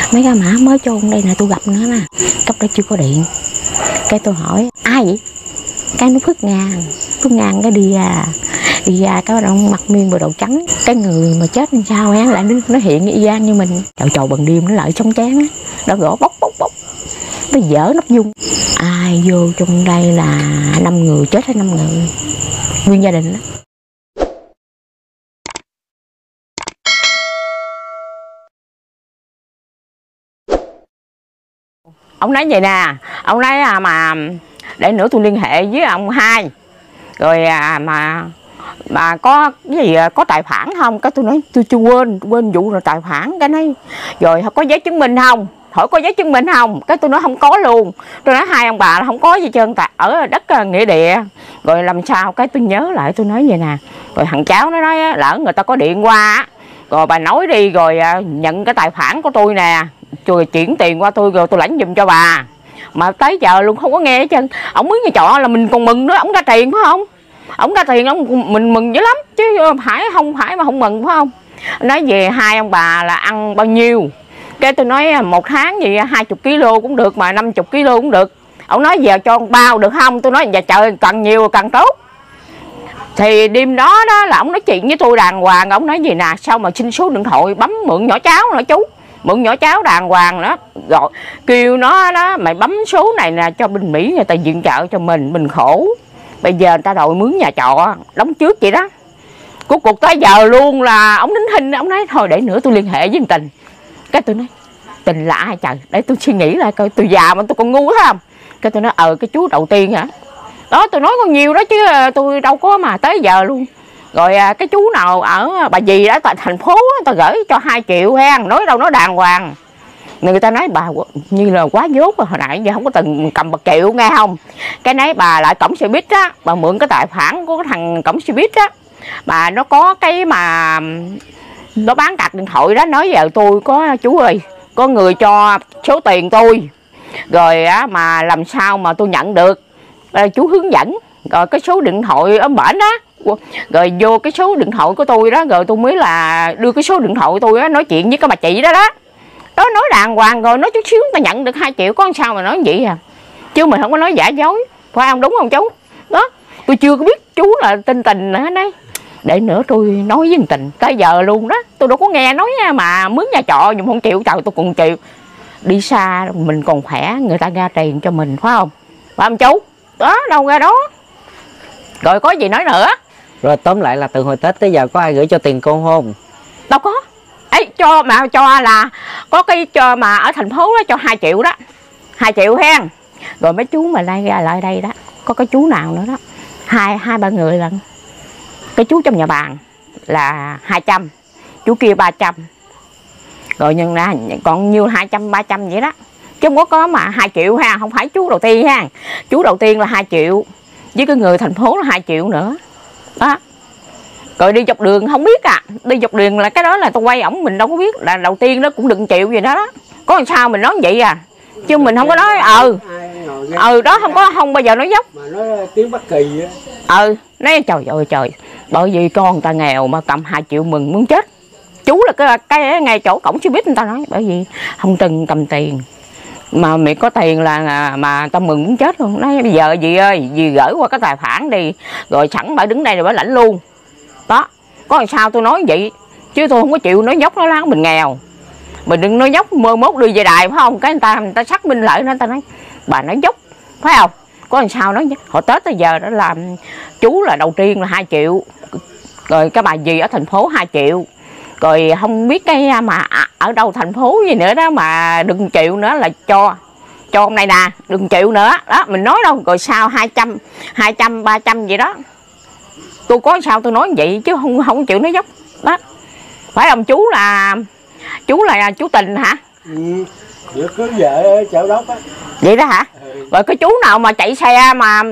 mấy cái mã mới chôn đây nè, tôi gặp nữa nè, cấp đó chưa có điện. Cái tôi hỏi ai vậy, cái nó Phước Ngang cái đi ra cái ông mặc miên bộ đồ trắng, cái người mà chết làm sao á lại nó hiện y gan như mình. Trời bằng đêm nó lại sống chán á, nó gõ bốc nó dở nắp dung. Ai vô trong đây là 5 người, chết hết 5 người, nguyên gia đình đó. Ông nói vậy nè, ông nói mà để nữa tôi liên hệ với ông hai rồi mà có cái gì có tài khoản không? Cái tôi nói tôi chưa quên vụ rồi tài khoản. Cái nói rồi có giấy chứng minh không? Hỏi có giấy chứng minh không? Cái tôi nói không có luôn. Tôi nói hai ông bà là không có gì trơn, tại ở đất nghĩa địa. Rồi làm sao? Cái tôi nhớ lại tôi nói vậy nè. Rồi thằng cháu nó nói lỡ người ta có điện qua rồi bà nói đi rồi nhận cái tài khoản của tôi nè, rồi chuyển tiền qua tôi rồi tôi lãnh giùm cho bà. Mà tới giờ luôn không có nghe hết trơn. Ổng mướn nhà trọ là mình còn mừng nữa, ổng ra tiền phải không? Ổng ra tiền mình mừng dữ lắm chứ không phải mà không mừng phải không? Nói về hai ông bà là ăn bao nhiêu. Cái tôi nói một tháng gì 20 kg cũng được mà 50 kg cũng được. Ổng nói giờ cho con bao được không? Tôi nói dạ trời càng nhiều càng tốt. Thì đêm đó là ổng nói chuyện với tôi đàng hoàng. Ổng nói gì nè, sao mà xin số điện thoại bấm mượn nhỏ cháu nữa chú, mượn nhỏ cháu đàng hoàng đó, rồi kêu nó đó mày bấm số này nè cho bên Mỹ người ta viện trợ cho mình khổ. Bây giờ người ta đòi mướn nhà trọ đóng trước vậy đó. Cuối cuộc tới giờ luôn là ổng đính hình, ổng nói thôi để nữa tôi liên hệ với Tình. Cái tôi nói Tình là ai trời, để tôi suy nghĩ lại coi, tôi già mà tôi còn ngu thấy không. Cái tôi nói cái chú đầu tiên hả đó, tôi nói con nhiều đó chứ tôi đâu có mà tới giờ luôn. Rồi cái chú nào ở bà dì đó tại thành phố người ta gửi cho 2 triệu ha, nói đâu nói đàng hoàng. Người ta nói bà như là quá dốt rồi, hồi nãy giờ không có từng cầm 1 triệu nghe không. Cái nấy bà lại cổng xe buýt á, bà mượn cái tài khoản của cái thằng cổng xe buýt á, bà nó có cái mà nó bán card điện thoại đó, nói giờ tôi có chú ơi có người cho số tiền tôi rồi mà làm sao mà tôi nhận được. Chú hướng dẫn rồi cái số điện thoại ở bển đó, rồi vô cái số điện thoại của tôi đó, rồi tôi mới là đưa cái số điện thoại của tôi đó, nói chuyện với cái bà chị đó đó. Đó nói đàng hoàng rồi, nói chút xíu ta nhận được 2 triệu, có sao mà nói vậy à. Chứ mình không có nói giả dối, phải không, đúng không chú? Đó, tôi chưa có biết chú là tên Tình nữa đấy. Để nữa tôi nói với Tình tới giờ luôn đó, tôi đâu có nghe nói mà mướn nhà trọ dùng 1 triệu, trời tôi còn 1 triệu. Đi xa mình còn khỏe, người ta ra tiền cho mình phải không? Phải không chú? Đó, đâu ra đó. Rồi có gì nói nữa. Rồi tóm lại là từ hồi Tết tới giờ có ai gửi cho tiền cô không? Đâu có. Ấy cho là có cái cho mà ở thành phố đó cho 2 triệu đó. 2 triệu hen. Rồi mấy chú mà lại đây đó, có cái chú nào nữa đó. Hai ba người lần. Cái chú trong nhà bàn là 200, chú kia 300. Rồi nhân ra còn nhiêu 200 300 vậy đó. Chứ không có mà 2 triệu ha, không phải chú đầu tiên ha. Chú đầu tiên là 2 triệu, với cái người thành phố là 2 triệu nữa. Đó. Rồi đi dọc đường không biết đi dọc đường là cái đó là tôi quay ổng mình đâu có biết, là đầu tiên nó cũng đừng chịu gì đó đó. Có làm sao mình nói vậy à. Chứ mình không có nói đó không bao giờ nói dốc. Mà nói tiếng Bắc Kỳ á. Nói trời ơi trời, bởi vì con người ta nghèo mà cầm 2 triệu mừng muốn chết. Chú là cái ngay chỗ cổng xe buýt người ta nói, bởi vì không từng cầm tiền. Mà mày có tiền là mà tao mừng muốn chết luôn. Nói bây giờ dì ơi, dì gửi qua cái tài khoản đi, rồi sẵn bà đứng đây rồi bà lãnh luôn. Đó, có làm sao tôi nói vậy. Chứ tôi không có chịu nói dốc nó láng mình nghèo. Mình đừng nói dốc mơ mốt đưa về đài phải không? Cái người ta xác minh lại nó, người ta nói bà nói dốc phải không? Có làm sao nói hồi Tết tới giờ đó là chú là đầu tiên là 2 triệu. Rồi cái bà dì ở thành phố 2 triệu. Rồi không biết cái mà ở đâu thành phố gì nữa đó mà đừng 1 triệu nữa là cho hôm nay nè, đừng 1 triệu nữa. Đó, mình nói đâu, rồi sao 200, 300 vậy đó. Tôi có sao tôi nói vậy chứ không chịu nói dốc. Đó. Phải không chú là chú Tình hả? Vừa cưới vợ ở Chợ Đốc á. Vậy đó hả? Rồi cái chú nào mà chạy xe mà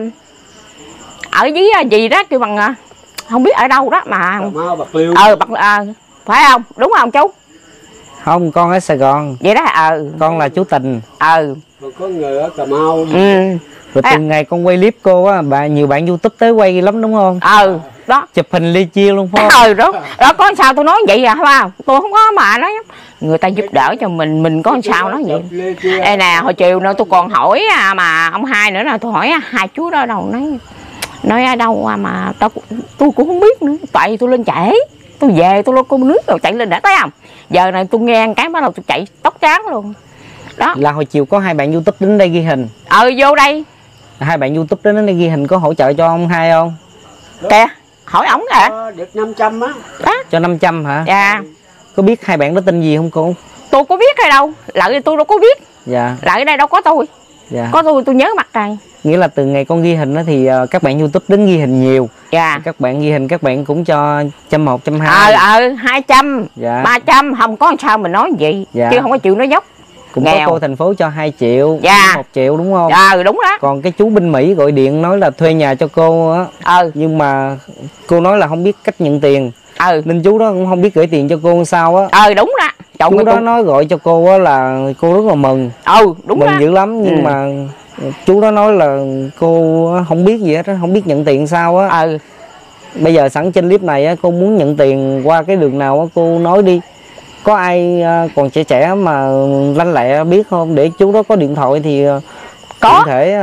ở dưới gì đó kêu bằng không biết ở đâu đó mà Cà Mau, Bạc Liêu. Phải không? Đúng không chú? Không, con ở Sài Gòn. Vậy đó Con là chú Tình. Rồi có người ở Cà Mau. Rồi từ ngày con quay clip cô á, nhiều bạn YouTube tới quay lắm đúng không? đó. Chụp hình ly chia luôn phải không? Đó có sao tôi nói vậy à, phải không? Tôi không có mà nói người ta giúp đỡ cho mình có sao nói vậy. Đây nè, hồi chiều nữa tôi còn hỏi mà ông Hai nữa là tôi hỏi hai chú đó đâu, nói ở đâu mà tôi cũng không biết nữa, tại vì tôi lên trễ, tôi về tôi lo con nước rồi chạy lên đã, thấy không? Giờ này tôi nghe cái bắt đầu tôi chạy tóc trắng luôn đó. Là hồi chiều có hai bạn YouTube đến đây ghi hình. Vô đây Hai bạn YouTube đến đây ghi hình có hỗ trợ cho ông Hai không? Kìa, hỏi ổng kìa. Được 500 á. Cho 500 hả? Dạ. Có biết hai bạn đó tên gì không cô? Tôi có biết hay đâu, lại tôi đâu có biết. Dạ. Lại ở đây đâu có tôi. Dạ. Có tôi nhớ mặt này. Nghĩa là từ ngày con ghi hình đó thì các bạn YouTube đến ghi hình nhiều. Dạ. Các bạn ghi hình các bạn cũng cho 100, 120. 200, dạ. 300, không có sao mình nói vậy. Dạ. Chứ không có chịu nói dốc. Cũng nghèo. có cô thành phố cho 2 triệu, dạ. 1 triệu đúng không? Đúng đó. Còn cái chú bên Mỹ gọi điện nói là thuê nhà cho cô á. Nhưng mà cô nói là không biết cách nhận tiền. Nên chú đó cũng không biết gửi tiền cho cô sao á. Đúng đó. Chú đó nói gọi cho cô á là cô rất là mừng. Đúng mừng đó. dữ lắm. Nhưng mà chú đó nói là cô không biết gì hết, không biết nhận tiền sao á. Bây giờ sẵn trên clip này á, cô muốn nhận tiền qua cái đường nào á, cô nói đi. Có ai còn trẻ trẻ mà lanh lẹ biết không, để chú đó có điện thoại thì có thể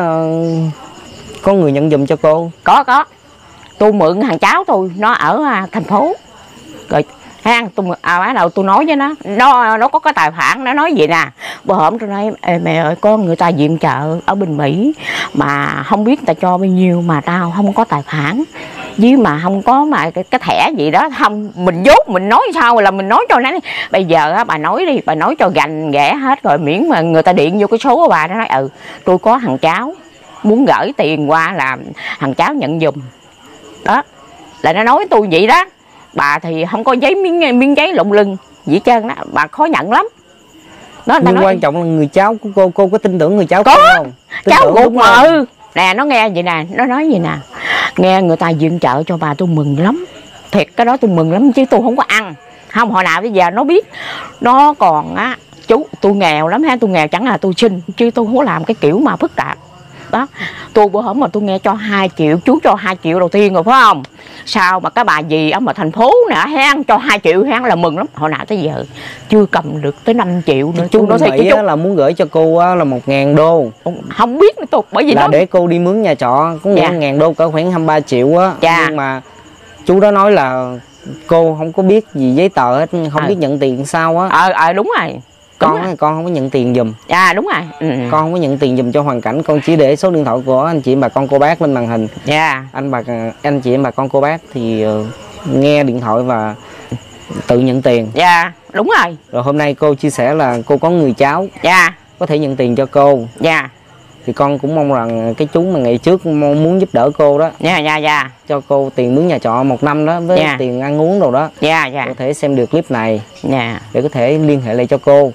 có người nhận giùm cho cô. Có. Tôi mượn thằng cháu tôi, nó ở thành phố. Rồi tôi bắt đầu tôi nói với nó có cái tài khoản, nó nói gì nè. Bữa hôm tôi nói mẹ ơi, có người ta viện trợ ở bên Mỹ mà không biết người ta cho bao nhiêu mà tao không có tài khoản, với mà không có mà cái thẻ gì đó, không mình dốt mình nói sao là mình nói cho nó. Bây giờ bà nói đi, bà nói cho gành ghẻ hết rồi, miễn mà người ta điện vô cái số của bà, nó nói tôi có thằng cháu muốn gửi tiền qua là thằng cháu nhận giùm đó, là nó nói tôi vậy đó. Bà thì không có giấy miếng giấy lụng lưng gì trơn đó, bà khó nhận lắm đó. Nhưng quan trọng là người cháu của cô có tin tưởng người cháu có không? Cháu ruột mà. Nè nó nghe vậy nè, nó nói gì nè, nghe người ta viện trợ cho bà tôi mừng lắm, thiệt cái đó tôi mừng lắm chứ tôi không có ăn. Không hồi nào bây giờ nó biết nó còn chú tôi nghèo lắm ha, tôi nghèo chẳng là tôi xin chứ tôi không có làm cái kiểu mà phức tạp đó. Tôi bữa hổm mà tôi nghe cho 2 triệu, chú cho 2 triệu đầu tiên rồi phải không? Sao mà cái bà gì ở mà thành phố nè hen cho 2 triệu hen là mừng lắm. Hồi nào tới giờ chưa cầm được tới 5 triệu nữa. Chú nói thiệt chú là muốn gửi cho cô là 1.000 đô. Không biết nữa tôi, bởi vì là nó để cô đi mướn nhà trọ có 1.000 đô, cỡ khoảng 23 triệu á. Nhưng mà chú đó nói là cô không có biết gì giấy tờ hết, không biết nhận tiền sao á. Đúng rồi. Con không có nhận tiền giùm. Đúng rồi. Con không có nhận tiền giùm cho hoàn cảnh, con chỉ để số điện thoại của anh chị bà con cô bác lên màn hình. Anh chị bà con cô bác thì nghe điện thoại và tự nhận tiền. Đúng rồi. Rồi hôm nay cô chia sẻ là cô có người cháu có thể nhận tiền cho cô. Thì con cũng mong rằng cái chú mà ngày trước muốn giúp đỡ cô đó, cho cô tiền mướn nhà trọ 1 năm đó, với tiền ăn uống đồ đó, có thể xem được clip này để có thể liên hệ lại cho cô.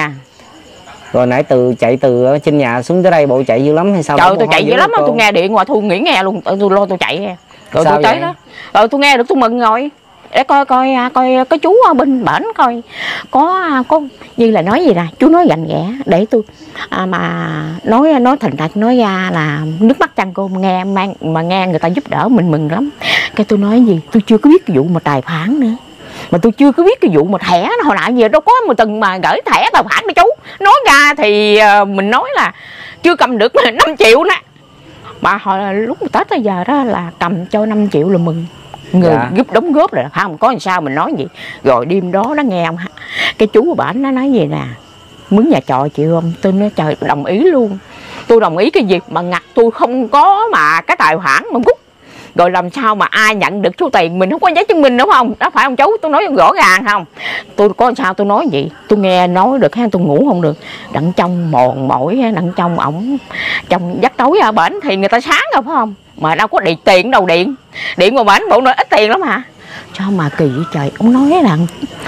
Rồi nãy chạy từ trên nhà xuống tới đây bộ chạy dữ lắm hay sao? Trời tôi chạy dữ lắm á, tôi nghe điện mà tôi nghỉ nghe luôn, tôi lo tôi chạy rồi tôi tới đó. Rồi tôi nghe được tôi mừng rồi. Để coi cái chú ở bên bển coi có như là nói gì nè, chú nói gành ghẽ để tôi mà nói thành thật, nói ra là nước mắt chăn cô mà nghe người ta giúp đỡ mình mừng lắm. Cái tôi nói gì, tôi chưa có biết cái vụ mà tài khoản nữa, mà tôi chưa có biết cái vụ mà thẻ nó hồi nào giờ đâu có một từng mà gửi thẻ tài khoản đó chú. Nói ra thì mình nói là chưa cầm được 5 triệu nè, mà hồi lúc Tết tới giờ đó là cầm cho 5 triệu là mừng. Người giúp đóng góp là không có làm sao mình nói gì. Rồi đêm đó nó nghe ông cái chú của bản nó nói gì nè, mướn nhà trọ chịu không? Tôi nói trời đồng ý luôn. Tôi đồng ý cái gì mà ngặt tôi không có mà cái tài khoản mà rút. Rồi làm sao mà ai nhận được số tiền mình không có giấy chứng minh đúng không? Đó phải không chú? Tôi nói rõ ràng không? Tôi có làm sao tôi nói gì? Tôi nghe nói được hay tôi ngủ không được. Đặng trong mòn mỏi, đặng trong ổng trong giấc tối ở bển thì người ta sáng rồi phải không? Mà đâu có tiền đâu điện mà bển bộ nói ít tiền lắm hả? Sao mà kỳ vậy trời. Ông nói là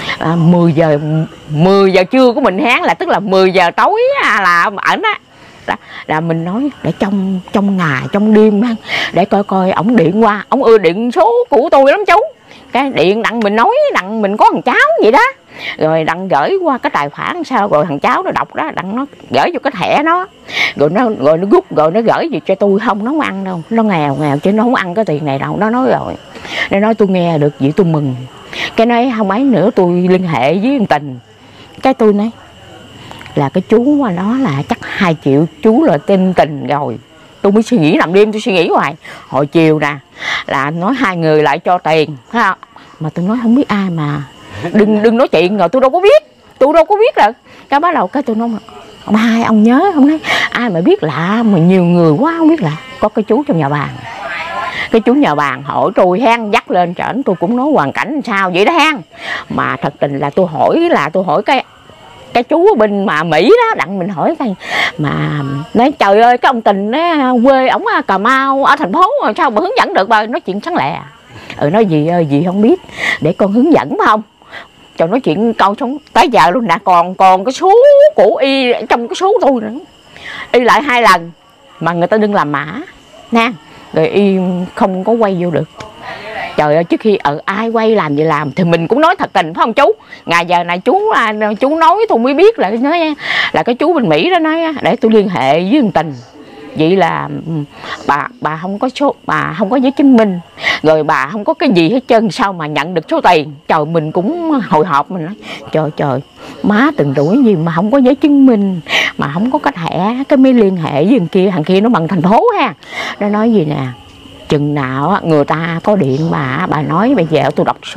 10 giờ trưa của mình hán là tức là 10 giờ tối là ẩn á. Là mình nói để trong ngày trong đêm để coi ổng điện qua, ổng ưa điện số của tôi lắm chú. Cái điện đặng mình nói đặng mình có thằng cháu vậy đó, rồi đặng gửi qua cái tài khoản sao, rồi thằng cháu nó đọc đó, đặng nó gửi vô cái thẻ nó, rồi nó rút, rồi nó gửi gì cho tôi không, nó không ăn đâu, nó nghèo chứ nó không ăn cái tiền này đâu. Nó nói rồi, nó nói tôi nghe được vậy tôi mừng. Cái nói không ấy nữa tôi liên hệ với anh Tình, cái tôi nói là cái chú mà nó là chắc 2 triệu, chú là tên Tình rồi. Tôi mới suy nghĩ, nằm đêm tôi suy nghĩ hoài. Hồi chiều nè là nói 2 người lại cho tiền, thấy không? Mà tôi nói không biết ai mà đừng nói chuyện, rồi tôi đâu có biết là cái bắt đầu cái tôi nói ông hai ông nhớ không, nói ai mà biết lạ mà nhiều người quá không biết lạ. Có cái chú trong nhà bàn, cái chú nhà bàn hỏi tôi hen, dắt lên trển tôi cũng nói hoàn cảnh sao vậy đó hen. Mà thật tình là tôi hỏi cái chú ở bên mà Mỹ đó, đặng mình hỏi cái mà nói trời ơi cái ông Tình quê ổng Cà Mau ở thành phố rồi sao mà hướng dẫn được bà, nói chuyện sáng lẹ. Nói gì ơi gì không biết để con hướng dẫn phải không, cho nói chuyện câu sống tới giờ luôn nè, còn cái số của y trong cái số tôi nữa, y lại 2 lần mà người ta đừng làm mã nè, rồi y không có quay vô được. Trời ơi, trước khi ai quay làm gì làm thì mình cũng nói thật tình phải không chú? Ngày giờ này chú nói tôi mới biết là cái chú bên Mỹ đó nói để tôi liên hệ với thằng Tình. Vậy là bà không có số, bà không có giấy chứng minh, rồi bà không có cái gì hết trơn, sao mà nhận được số tiền. Trời, mình cũng hồi hộp, mình nói trời má từng tuổi gì mà không có giấy chứng minh, mà không có cái thẻ, cái mới liên hệ với thằng kia nó bằng thành phố ha. Nó nói gì nè, chừng nào người ta có điện bà nói bây giờ tôi đọc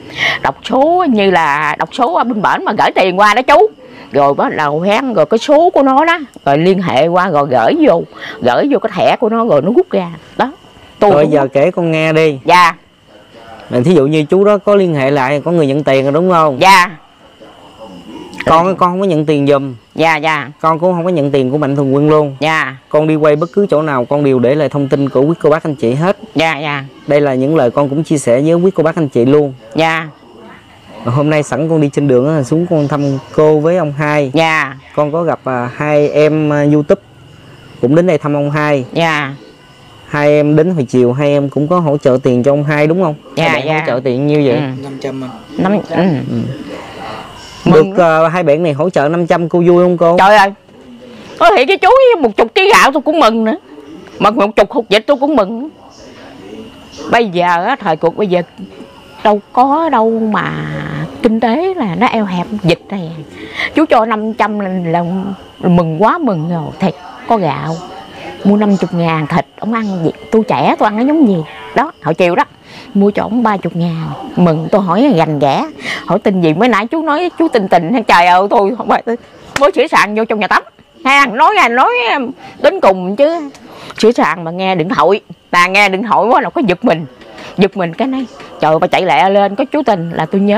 số như là đọc số ở bên bển mà gửi tiền qua đó chú, rồi bắt đầu hén rồi cái số của nó đó, rồi liên hệ qua rồi gửi vô cái thẻ của nó rồi nó rút ra đó. Tôi rồi giờ kể con nghe đi. Dạ. Thí dụ như chú đó có liên hệ lại, có người nhận tiền rồi đúng không? Dạ. Con không có nhận tiền giùm. Dạ. Con cũng không có nhận tiền của Mạnh Thường Quân luôn. Dạ. Con đi quay bất cứ chỗ nào con đều để lại thông tin của quý cô bác anh chị hết. Dạ. Đây là những lời con cũng chia sẻ với quý cô bác anh chị luôn. Dạ. Hôm nay sẵn con đi trên đường xuống con thăm cô với ông hai. Dạ. Con có gặp 2 em YouTube cũng đến đây thăm ông hai. Dạ. 2 em đến hồi chiều, 2 em cũng có hỗ trợ tiền cho ông hai đúng không? Dạ. Hỗ trợ tiền nhiêu vậy? 500 anh. 500. Được 2 bạn này hỗ trợ 500 cô vui không cô? Trời ơi, có thể cái chú với 10 kg gạo tôi cũng mừng nữa, mà 10 hột vịt tôi cũng mừng. Bây giờ thời cuộc bây giờ đâu có đâu mà kinh tế là nó eo hẹp dịch này, chú cho 500 là mừng quá mừng rồi. Thiệt, có gạo mua 50.000, thịt ông ăn gì, tôi trẻ tôi ăn nó giống gì đó. Hồi chiều đó mua cho ông 30.000, mừng. Tôi hỏi gành ghẻ, hỏi tin gì, mới nãy chú nói chú Tình trời ơi tôi không phải mới sửa sàn vô trong nhà tắm ha, nói đến cùng chứ sửa sàn mà nghe điện thoại, quá là có giật mình cái này trời ơi, bà chạy lẹ lên có chú Tình là tôi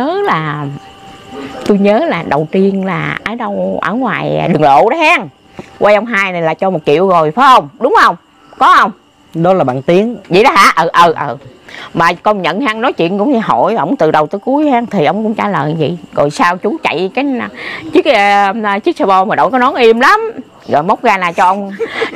nhớ là đầu tiên là ở đâu ở ngoài đường lộ đó hen, quay ông hai này là cho 1 triệu rồi phải không, đúng không, có không? Đó là bằng tiếng vậy đó hả? Mà công nhận hang nói chuyện cũng như hỏi ổng từ đầu tới cuối hang thì ổng cũng trả lời vậy. Rồi sao chú chạy chiếc xe bò mà đội cái nón im lắm, rồi móc ra là cho ông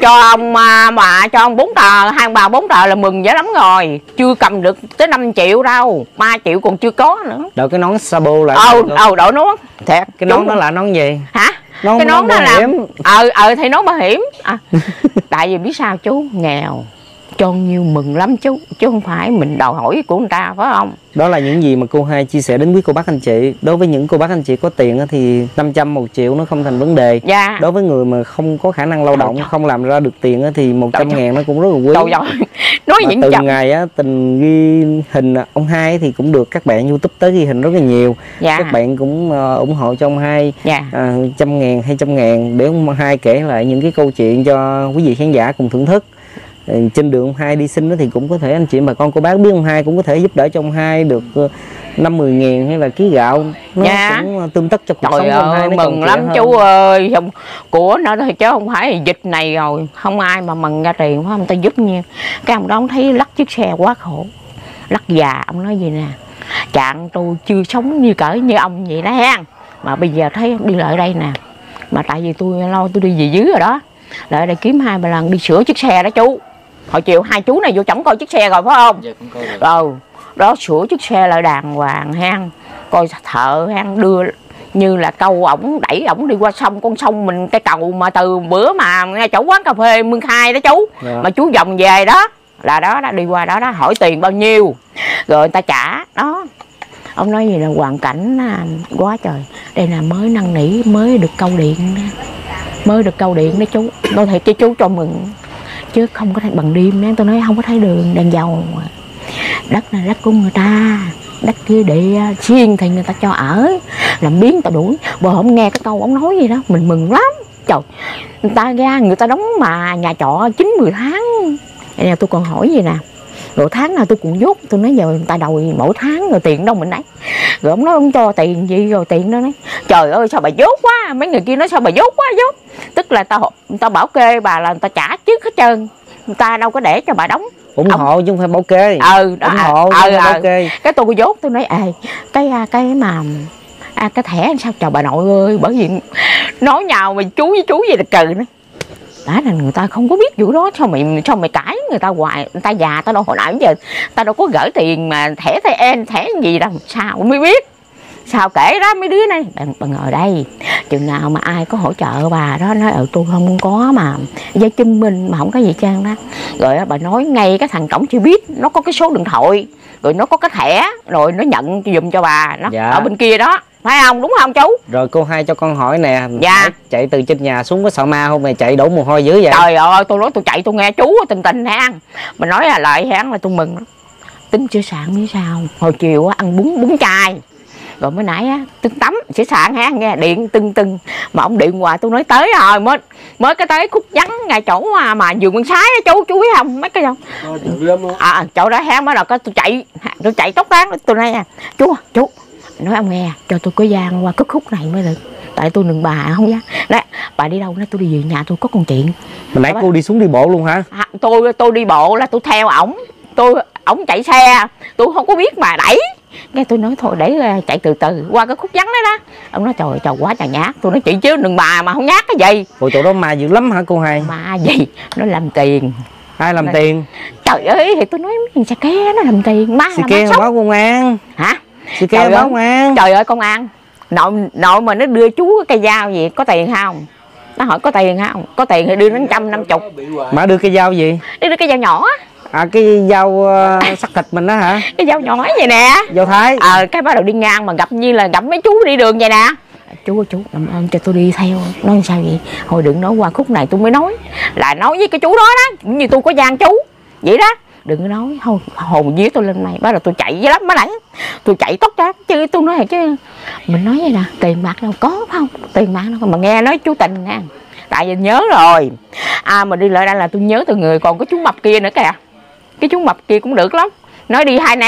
4 tờ, 2 bà 4 tờ là mừng dễ lắm rồi. Chưa cầm được tới 5 triệu đâu, 3 triệu còn chưa có nữa. Đội cái nón Sabo lại. Đội nón thiệt. Cái nón đó là nón gì hả? Cái nón đó là thì nón bảo hiểm tại vì biết sao chú nghèo cho nhiêu mừng lắm chú, chứ không phải mình đòi hỏi của người ta phải không? Đó là những gì mà cô hai chia sẻ đến quý cô bác anh chị. Đối với những cô bác anh chị có tiền thì 500 1 triệu nó không thành vấn đề. Dạ. Đối với người mà không có khả năng lao động, không làm ra được tiền thì 100.000 nó cũng rất là quý. Nói những từ ngày Tình ghi hình ông hai thì cũng được các bạn YouTube tới ghi hình rất là nhiều. Dạ. Các bạn cũng ủng hộ cho ông hai. Dạ. 100.000 200.000 để ông hai kể lại những cái câu chuyện cho quý vị khán giả cùng thưởng thức. Trên đường ông hai đi sinh thì cũng có thể anh chị bà con cô bác biết ông hai cũng có thể giúp đỡ cho ông hai được 50-10 ngàn hay là ký gạo, nó cũng tương tất cho cuộc sống của ông hai. Mừng lắm chú ơi, của nó thôi chứ không phải dịch này rồi không ai mà mừng ra tiền phải không, ta giúp nhiều. Cái ông đó ông thấy lắc chiếc xe quá khổ, lắc già, ông nói gì nè, chạng tôi chưa sống như ông vậy đó ha, mà bây giờ thấy đi lại đây nè, mà tại vì tôi lo tôi đi về dưới rồi đó, lại đây kiếm 2-3 lần đi sửa chiếc xe đó chú. Hồi chiều 2 chú này vô chổng coi chiếc xe rồi phải không? Dạ, rồi đó, sửa chiếc xe lại đàng hoàng ha. coi thợ hang đưa như là câu ổng đẩy ổng đi qua sông, con sông mình cái cầu mà từ bữa mà ngay chỗ quán cà phê Mương Khai đó chú, mà chú vòng về đó là đó đi qua đó hỏi tiền bao nhiêu rồi người ta trả đó. Ông nói gì là hoàn cảnh quá trời, đây là mới năn nỉ mới được câu điện đó chú. Tôi thiệt chứ chú cho mừng chứ không có thấy bằng đêm. Tôi nói không có thấy đường đèn dầu, đất là đất của người ta, đất kia địa xiên thì người ta cho ở, làm biến tao đuổi. Bữa hôm nghe cái câu ông nói gì đó mình mừng lắm. Trời, người ta ra người ta đóng mà nhà trọ 9-10 tháng. Nè tôi còn hỏi gì nè, rồi tháng nào tôi cũng dốt. Tôi nói giờ người ta đòi mỗi tháng rồi tiền đâu mình đấy. Rồi ông nói ông cho tiền gì rồi tiền đó. Nói trời ơi sao bà dốt quá. Mấy người kia nói sao bà dốt quá dốt. Tức là người ta bảo kê bà là người ta trả trước hết trơn, người ta đâu có để cho bà đóng. ủng hộ chứ không phải bảo kê. Đó, ủng hộ chứ không bảo kê. Cái tôi có dốt tôi nói cái mà cái thẻ sao trời bà nội ơi, bởi vì nói nhào mà chú với chú gì là cừ nữa. Đó là người ta không có biết vụ đó, sao mày cãi người ta hoài, người ta già tao đâu hồi nãy giờ tao đâu có gửi tiền mà thẻ thẻ gì đâu, sao mới biết. Sao kể đó mấy đứa này bà ngồi đây chừng nào mà ai có hỗ trợ bà đó nói tôi không có mà giấy chứng minh mà không có gì trang đó. Rồi bà nói ngay cái thằng cổng chưa biết nó có cái số điện thoại rồi nó có cái thẻ rồi nó nhận giùm cho bà nó ở bên kia đó, phải không, đúng không chú? Rồi cô Hai cho con hỏi nè, dạ. Chạy từ trên nhà xuống có sợ ma không, mày chạy đổ mồ hôi dữ vậy? Trời ơi tôi nói tôi chạy tôi nghe chú tình ha, mình nói là lại hán là tôi mừng lắm. Tính sửa soạn biết sao hồi chiều ăn bún chay rồi mới nãy tưng tắm sửa soạn nghe điện tưng mà ông điện hoài. Tôi nói tới rồi mới cái tới khúc vắng ngay chỗ mà vườn Nguyễn Sái đó chú biết không, mấy cái đâu chỗ đó hán mới đầu cái tôi chạy tốc tán. Tôi nói chú nói ông nghe cho tôi có gian qua cái khúc này mới được, tại tôi đừng bà không dám. Đấy, bà đi đâu nói tôi đi về nhà tôi có con chuyện. Mà nãy cô đi xuống đi bộ luôn hả? Tôi đi bộ là tôi theo ổng, ổng chạy xe tôi không có biết mà đẩy. Nghe tôi nói thôi để chạy từ từ qua cái khúc vắng đó đó. Ông nói trời quá trời nhát. Tôi nói chị chứ đừng bà mà không nhát cái gì. Ủa chỗ đó ma dữ lắm hả cô Hai? Ma gì? Nó làm tiền. Ai làm tiền? Trời ơi thì tôi nói mình sẽ ke nó làm tiền. Ma là ma báo công an. Hả? Sẽ ke báo công an. Trời ơi công an. Nội mà nó đưa chú cái cây dao gì có tiền không? Nó hỏi có tiền không? Có tiền thì đưa nó 150. Mà đưa cây dao gì? Đưa cây dao nhỏ. Cái dao sắc thịt mình đó hả? Cái dao nhỏ vậy nè. Dao thái. Cái bắt đầu đi ngang mà gặp như là gặp mấy chú đi đường vậy nè. Chú làm ơn cho tôi đi theo. Nói sao vậy? Hồi đừng nói qua khúc này tôi mới nói. Là nói với cái chú đó đó. Cũng như tôi có gian chú. Vậy đó. Đừng có nói. Thôi hồn vía tôi lên mày. Bắt đầu tôi chạy với lắm mới nãy. Tôi chạy tóc ra. Chứ tôi nói chứ. Mình nói vậy nè. Tiền bạc đâu có phải không? Tiền bạc đâu. Mà nghe nói chú Tình nè. Tại vì nhớ rồi. Mà đi lại đây là tôi nhớ từ người. Còn có chú Mập kia nữa kìa. Cái chú Mập kia cũng được lắm. Nói đi hai anh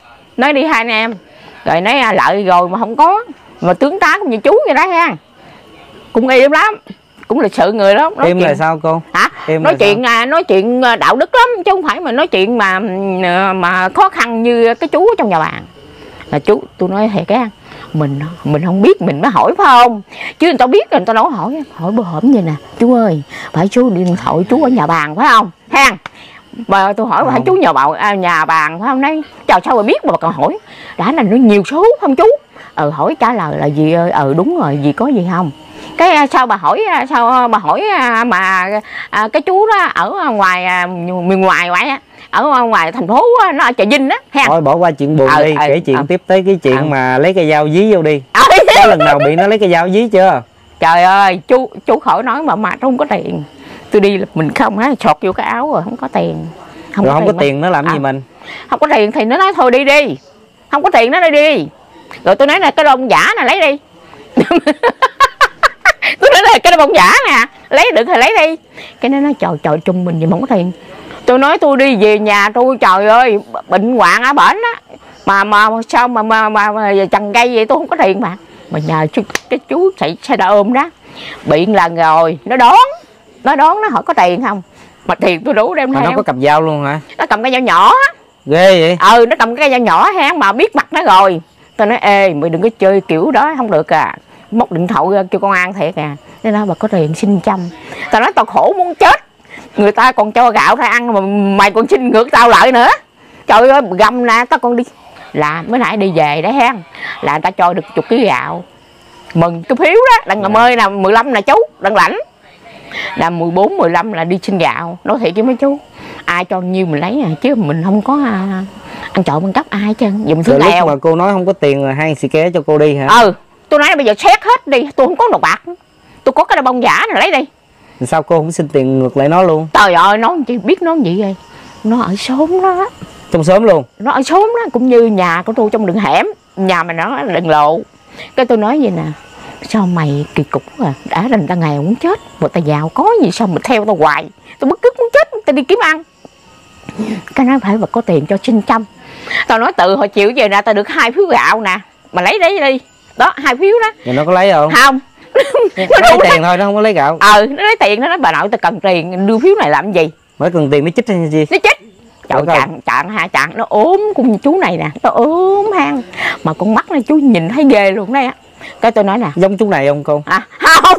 em. Rồi nói lợi rồi mà không có. Mà tướng tá cũng như chú vậy đó ha. Cũng im lắm. Cũng lịch sự người lắm. Im là sao cô? Hả? Nói chuyện đạo đức lắm. Chứ không phải mà nói chuyện mà khó khăn như cái chú ở trong nhà bạn. Là chú tôi nói thiệt á. Mình không biết mình mới hỏi phải không? Chứ người ta biết rồi người ta đâu hỏi bữa hổm vậy nè. Chú ơi phải chú điện thoại chú ở nhà bàn phải không? Ha. Mà tôi hỏi hỏi chú nhà bàn phải không? Nói trời sao mà biết mà còn hỏi. Đã là nó nhiều số không chú? Hỏi trả lời là gì ơi? Đúng rồi, gì có gì không? Cái sao bà hỏi mà cái chú đó ở ngoài miền ngoài vậy á, ở ngoài thành phố nó ở Trà Vinh á ha. Thôi bỏ qua chuyện buồn đi, kể chuyện tiếp tới cái chuyện mà lấy cây dao dí vô đi. Có lần nào bị nó lấy cây dao dí chưa? Trời ơi chú khỏi nói mà không có tiền. Tôi đi là mình không á, sọt vô cái áo rồi không có tiền. Không có tiền nó làm gì mình? Không có tiền thì nó nói thôi đi. Không có tiền nó đi. Rồi tôi nói là cái bông giả này lấy đi. Tôi nói là cái bông giả nè, lấy được thì lấy đi. Cái nó nói trời trung mình gì mà không có tiền. Tôi nói tôi đi về nhà tôi trời ơi bệnh hoạn ở bển á. Mà sao mà chằng gây vậy tôi không có tiền mà. Mà nhờ cái chú xe đa ôm đó. Bị lần rồi nó đón nó hỏi có tiền không. Mà tiền tôi đủ đem theo. Mà nó có cầm dao luôn hả? Nó cầm cái dao nhỏ á. Ghê vậy? Nó cầm cái dao nhỏ hán mà biết mặt nó rồi. Tôi nói ê mày đừng có chơi kiểu đó không được à. Móc điện thoại kêu công an thiệt à. Nên nó bà có tiền xin trăm. Tao nói tao khổ muốn chết. Người ta còn cho gạo ra ăn mà mày còn xin ngược tao lại nữa. Trời ơi gầm nè tao còn đi. là mới nãy đi về đấy ha, là người ta cho được 10 kg gạo, mừng cái phiếu đó, đằng làm ơi là 15 là chú đằng lãnh, là 14 15 là đi xin gạo. Nói thiệt với mấy chú, ai cho nhiêu mình lấy chứ mình không có ăn trộm ăn cắp ai chứ, dùng thứ nghèo. Lúc mà cô nói không có tiền rồi hai xì ke cho cô đi hả? Tôi nói bây giờ xét hết đi, tôi không có đồng bạc, tôi có cái bông giả này lấy đi. Sao cô không xin tiền ngược lại nó luôn? Trời ơi, nó chỉ biết nó gì vậy, nó ở xóm đó. Trong xóm luôn? Nó ở xóm đó, cũng như nhà của tôi trong đường hẻm, nhà mà nó đường lộ. Cái tôi nói vậy nè, sao mày kỳ cục à, đã là người ta nghèo muốn chết, người ta giàu có gì sao mà theo tao hoài, tôi bức tức muốn chết, tao đi kiếm ăn. Cái nói phải mà có tiền cho xin chăm. Tao nói từ hồi chiều về nè, tao được 2 phiếu gạo nè, mà lấy đấy đi. Đó, 2 phiếu đó. Rồi nó có lấy không? Không. Nó lấy tiền thôi, nó không có lấy gạo. Nó lấy tiền, nó nói bà nội tao cần tiền, đưa phiếu này làm gì? Mới cần tiền nó chích hay gì? Nó chích. Trời chặn nó ốm cùng chú này nè, nó ốm hang. Mà con mắt này chú nhìn thấy ghê luôn đây á. Cái tôi nói nè, giống chú này không con? Không.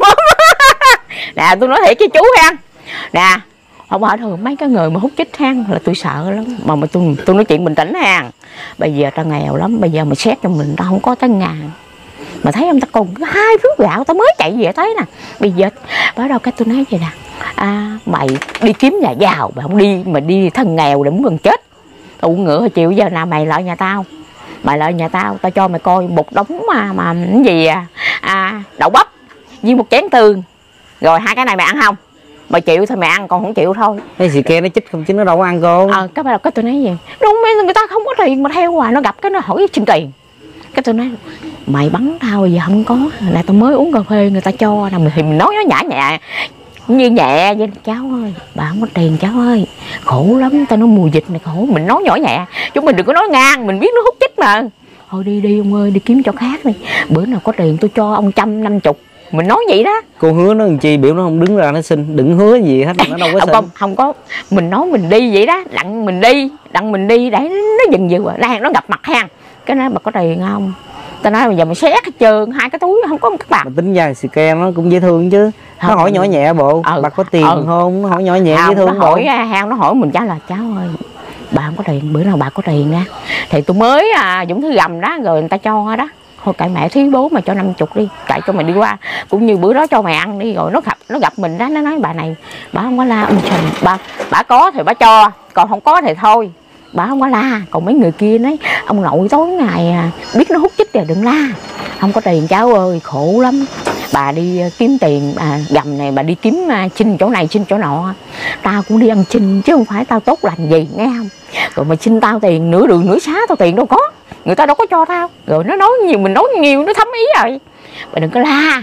Nè tôi nói thiệt với chú ha. Nè, không ở thường mấy cái người mà hút chích hang là tôi sợ lắm. Mà tôi nói chuyện bình tĩnh hang. Bây giờ ta nghèo lắm, bây giờ mà xét cho mình ta không có tới ngàn. Mà thấy ông ta còn 2 phiếu gạo, ta mới chạy về thấy nè. Bây giờ bắt đầu cái tôi nói vậy nè, mày đi kiếm nhà giàu mà không đi, mà đi thân nghèo để muốn gần chết. Tao ngựa hồi chiều giờ nào mày lại nhà tao, mày lại nhà tao, tao cho mày coi một đống mà cái gì đậu bắp với một chén tương, rồi 2 cái này mày ăn không? Mày chịu thì mày ăn, còn không chịu thôi. Cái gì kia nó chích không chứ nó đâu có ăn cô. Cái bắt đầu cái tôi nói gì, đúng người ta không có tiền mà theo hoài, nó gặp cái nó hỏi xin tiền. Cái tôi nói mày bắn tao bây giờ không có, nè tao mới uống cà phê người ta cho nè, thì mình nói nó nhã nhẹ như nhẹ vậy. Cháu ơi, bà không có tiền cháu ơi, khổ lắm, tao nói mùa dịch này khổ, mình nói nhỏ nhẹ, chúng mình đừng có nói ngang, mình biết nó hút chích mà. Thôi đi ông ơi, đi kiếm chỗ khác đi, bữa nào có tiền tôi cho ông 150, mình nói vậy đó. Cô hứa nó làm chi, biểu nó không đứng ra nó xin, đừng hứa gì hết, nó đâu có xin. Không có, mình nói mình đi vậy đó, đặng mình đi để nó dừng vừa đang nó gặp mặt hang. Cái nói bà có tiền không? Tao nói bây giờ mày xét hết trơn, 2 cái túi không có một cái bạc. Mà tính ra xì ke nó cũng dễ thương chứ. Nó hỏi nhỏ nhẹ bộ, bà có tiền không? Nó hỏi nhỏ nhẹ dễ thương bộ. Hang nó hỏi mình trả lời cháu ơi, bà không có tiền, bữa nào bà có tiền ra thì tôi mới Dũng Thư gầm đó, rồi người ta cho đó. Thôi cậy mẹ thí bố mà cho 50 đi, cậy cho mày đi qua, cũng như bữa đó cho mày ăn đi. Rồi nó gặp mình đó, nó nói bà này bà không có la ông Sình, bà có thì bà cho, còn không có thì thôi. Bà không có la. Còn mấy người kia nói ông nội tối ngày biết nó hút chích rồi đừng la, không có tiền cháu ơi, khổ lắm. Bà đi kiếm tiền gầm này, bà đi kiếm xin chỗ này xin chỗ nọ, tao cũng đi ăn xin chứ không phải tao tốt lành gì, nghe không? Rồi mà xin tao tiền nửa đường nửa xá tao tiền đâu có, người ta đâu có cho tao. Rồi nó nói nhiều mình nói nhiều, nó thấm ý rồi. Bà đừng có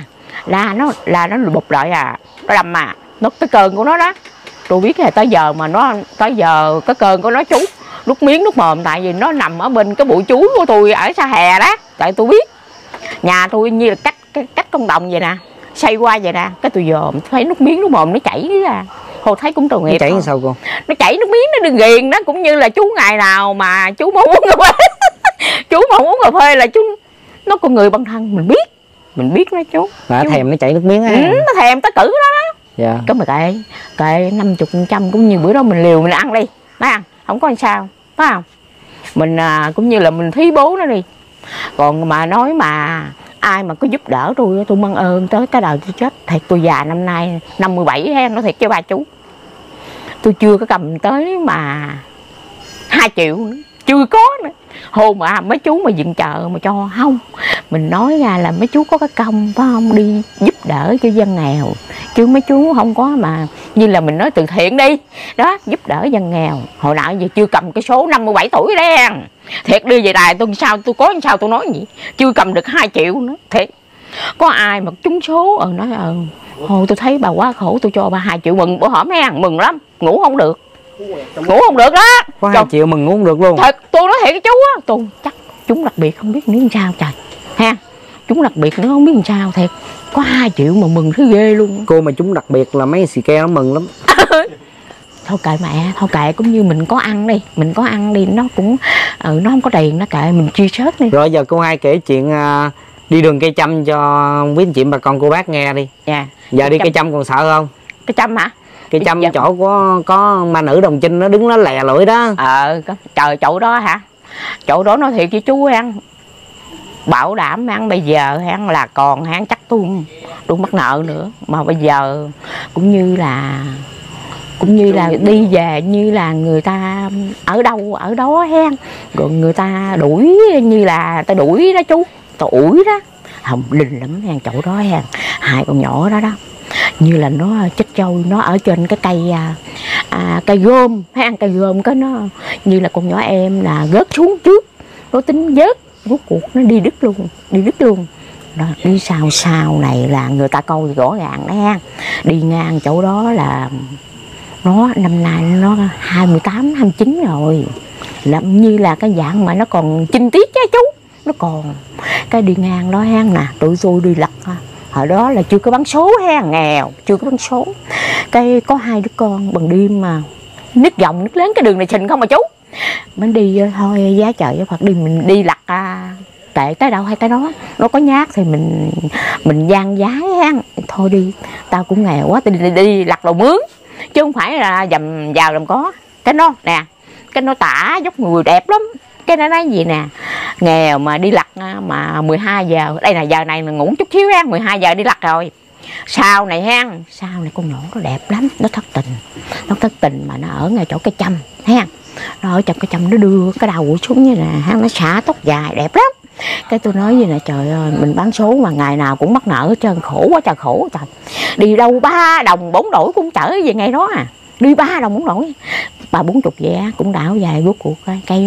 la nó bụp lại nó đâm nó cái cơn của nó đó. Tôi biết là tới giờ cái cơn của nó chú nuốt miếng nuốt mồm, tại vì nó nằm ở bên cái bụi chuối của tôi ở Sa Hè đó. Tại tôi biết nhà tôi như là cách công đồng vậy nè, xây qua vậy nè, cái tôi dòm thấy nuốt miếng nuốt mồm nó chảy ra. Thôi thấy cũng tội nghiệp. Nó chảy sao cô? Nó chảy nước miếng, nó đừng ghiền đó. Cũng như là chú ngày nào mà chú muốn uống cà phê chú mà không uống cà phê là chú nó con người bần thân, mình biết đó chú. Chú thèm nó chảy nước miếng á. Nó thèm tới cử đó đó. Dạ. Cái mà kệ 50% cũng như bữa đó mình liều mình ăn đi, phải không? Không có sao, phải không? Mình cũng như là mình thí bố nó đi. Còn mà nói mà ai mà có giúp đỡ tôi mang ơn tới cái đời tôi chết. Thiệt tôi già năm nay 57 ha, nói thiệt cho ba chú, tôi chưa có cầm tới mà 2 triệu nữa, chưa có nữa. Hôm mà mấy chú mà dựng chợ mà cho không, mình nói ra là mấy chú có cái công phải không, đi giúp đỡ cho dân nghèo, chứ mấy chú không có mà như là mình nói từ thiện đi đó, giúp đỡ dân nghèo. Hồi nào giờ chưa cầm cái số 57 tuổi đấy, thiệt đưa về đài tôi sao tôi có sao tôi nói gì, chưa cầm được 2 triệu nữa. Thiệt có ai mà trúng số nói hồi tôi thấy bà quá khổ, tôi cho bà 2 triệu mừng bữa hổm ha, mừng lắm, ngủ không được đó. Có 2 triệu mừng ngủ không được luôn. Thật tôi nói thiệt với chú á, tôi chắc chúng đặc biệt không biết nếu sao trời ha, chúng đặc biệt nó không biết làm sao. Thiệt có 2 triệu mà mừng thứ ghê luôn. Cô mà chúng đặc biệt là mấy xì ke nó mừng lắm. Thôi kệ mẹ, thôi kệ, cũng như mình có ăn đi, nó cũng nó không có tiền nó kệ mình chia sớt đi. Rồi giờ cô Hai kể chuyện đi đường cây chăm cho quý anh chị bà con cô bác nghe đi. Dạ. Giờ đi cây chăm còn sợ không? Cây chăm hả? Cây chăm chỗ có ma nữ Đồng Chinh nó đứng nó lè lưỡi đó. Trời chỗ đó hả? chỗ đó nói thiệt với chú ăn, bảo đảm ăn bây giờ ăn là còn ăn chắc tôi mắc nợ nữa, mà bây giờ cũng như là đi về như là người ta ở đâu ở đó hen, rồi người ta đuổi như là ta đuổi đó chú, ta ủi đó, hồng linh lắm hen chỗ đó hen. Hai con nhỏ đó đó như là nó chết trôi, nó ở trên cái cây gom hen, cây gom cái nó như là con nhỏ em là rớt xuống trước, nó tính vớt, rốt cuộc nó đi đứt luôn. Đó, đi sau này là người ta coi rõ ràng đó ha. Đi ngang chỗ đó là nó năm nay nó 28, 29 rồi, làm như là cái dạng mà nó còn chinh tiết chứ chú, nó còn cái đi ngang đó ha nè, tụi tôi đi lật hồi đó là chưa có bắn số ha, nghèo chưa có bắn số, cái có hai đứa con bằng đêm mà nứt gọng nứt lớn cái đường này xình không mà chú, mình đi thôi giá trời Phật đi, mình đi lật tệ tới đâu hay tới đó, nó có nhát thì mình gian giá ha, thôi đi tao cũng nghèo quá, đi lật đầu mướn chứ không phải là dầm vào làm có. Cái nó nè, cái nó tả dốc người đẹp lắm, cái nó nói gì nè, nghèo mà đi lật mà 12 giờ, đây là giờ này là ngủ chút xíu ha, 12 giờ đi lật rồi. Sau này ha, sau này con nhỏ nó đẹp lắm, nó thất tình mà nó ở ngay chỗ cây châm ha, nó ở trong cây châm, nó đưa cái đầu xuống như nè ha, nó xả tóc dài đẹp lắm. Cái tôi nói gì nè, trời ơi mình bán số mà ngày nào cũng mắc nợ hết trơn, khổ quá trời khổ trời, đi đâu 3 đồng 4 đổi cũng chở về ngày đó à, đi 3 đồng 4 đổi 30-40 vé cũng đảo dài. Rốt cuộc cái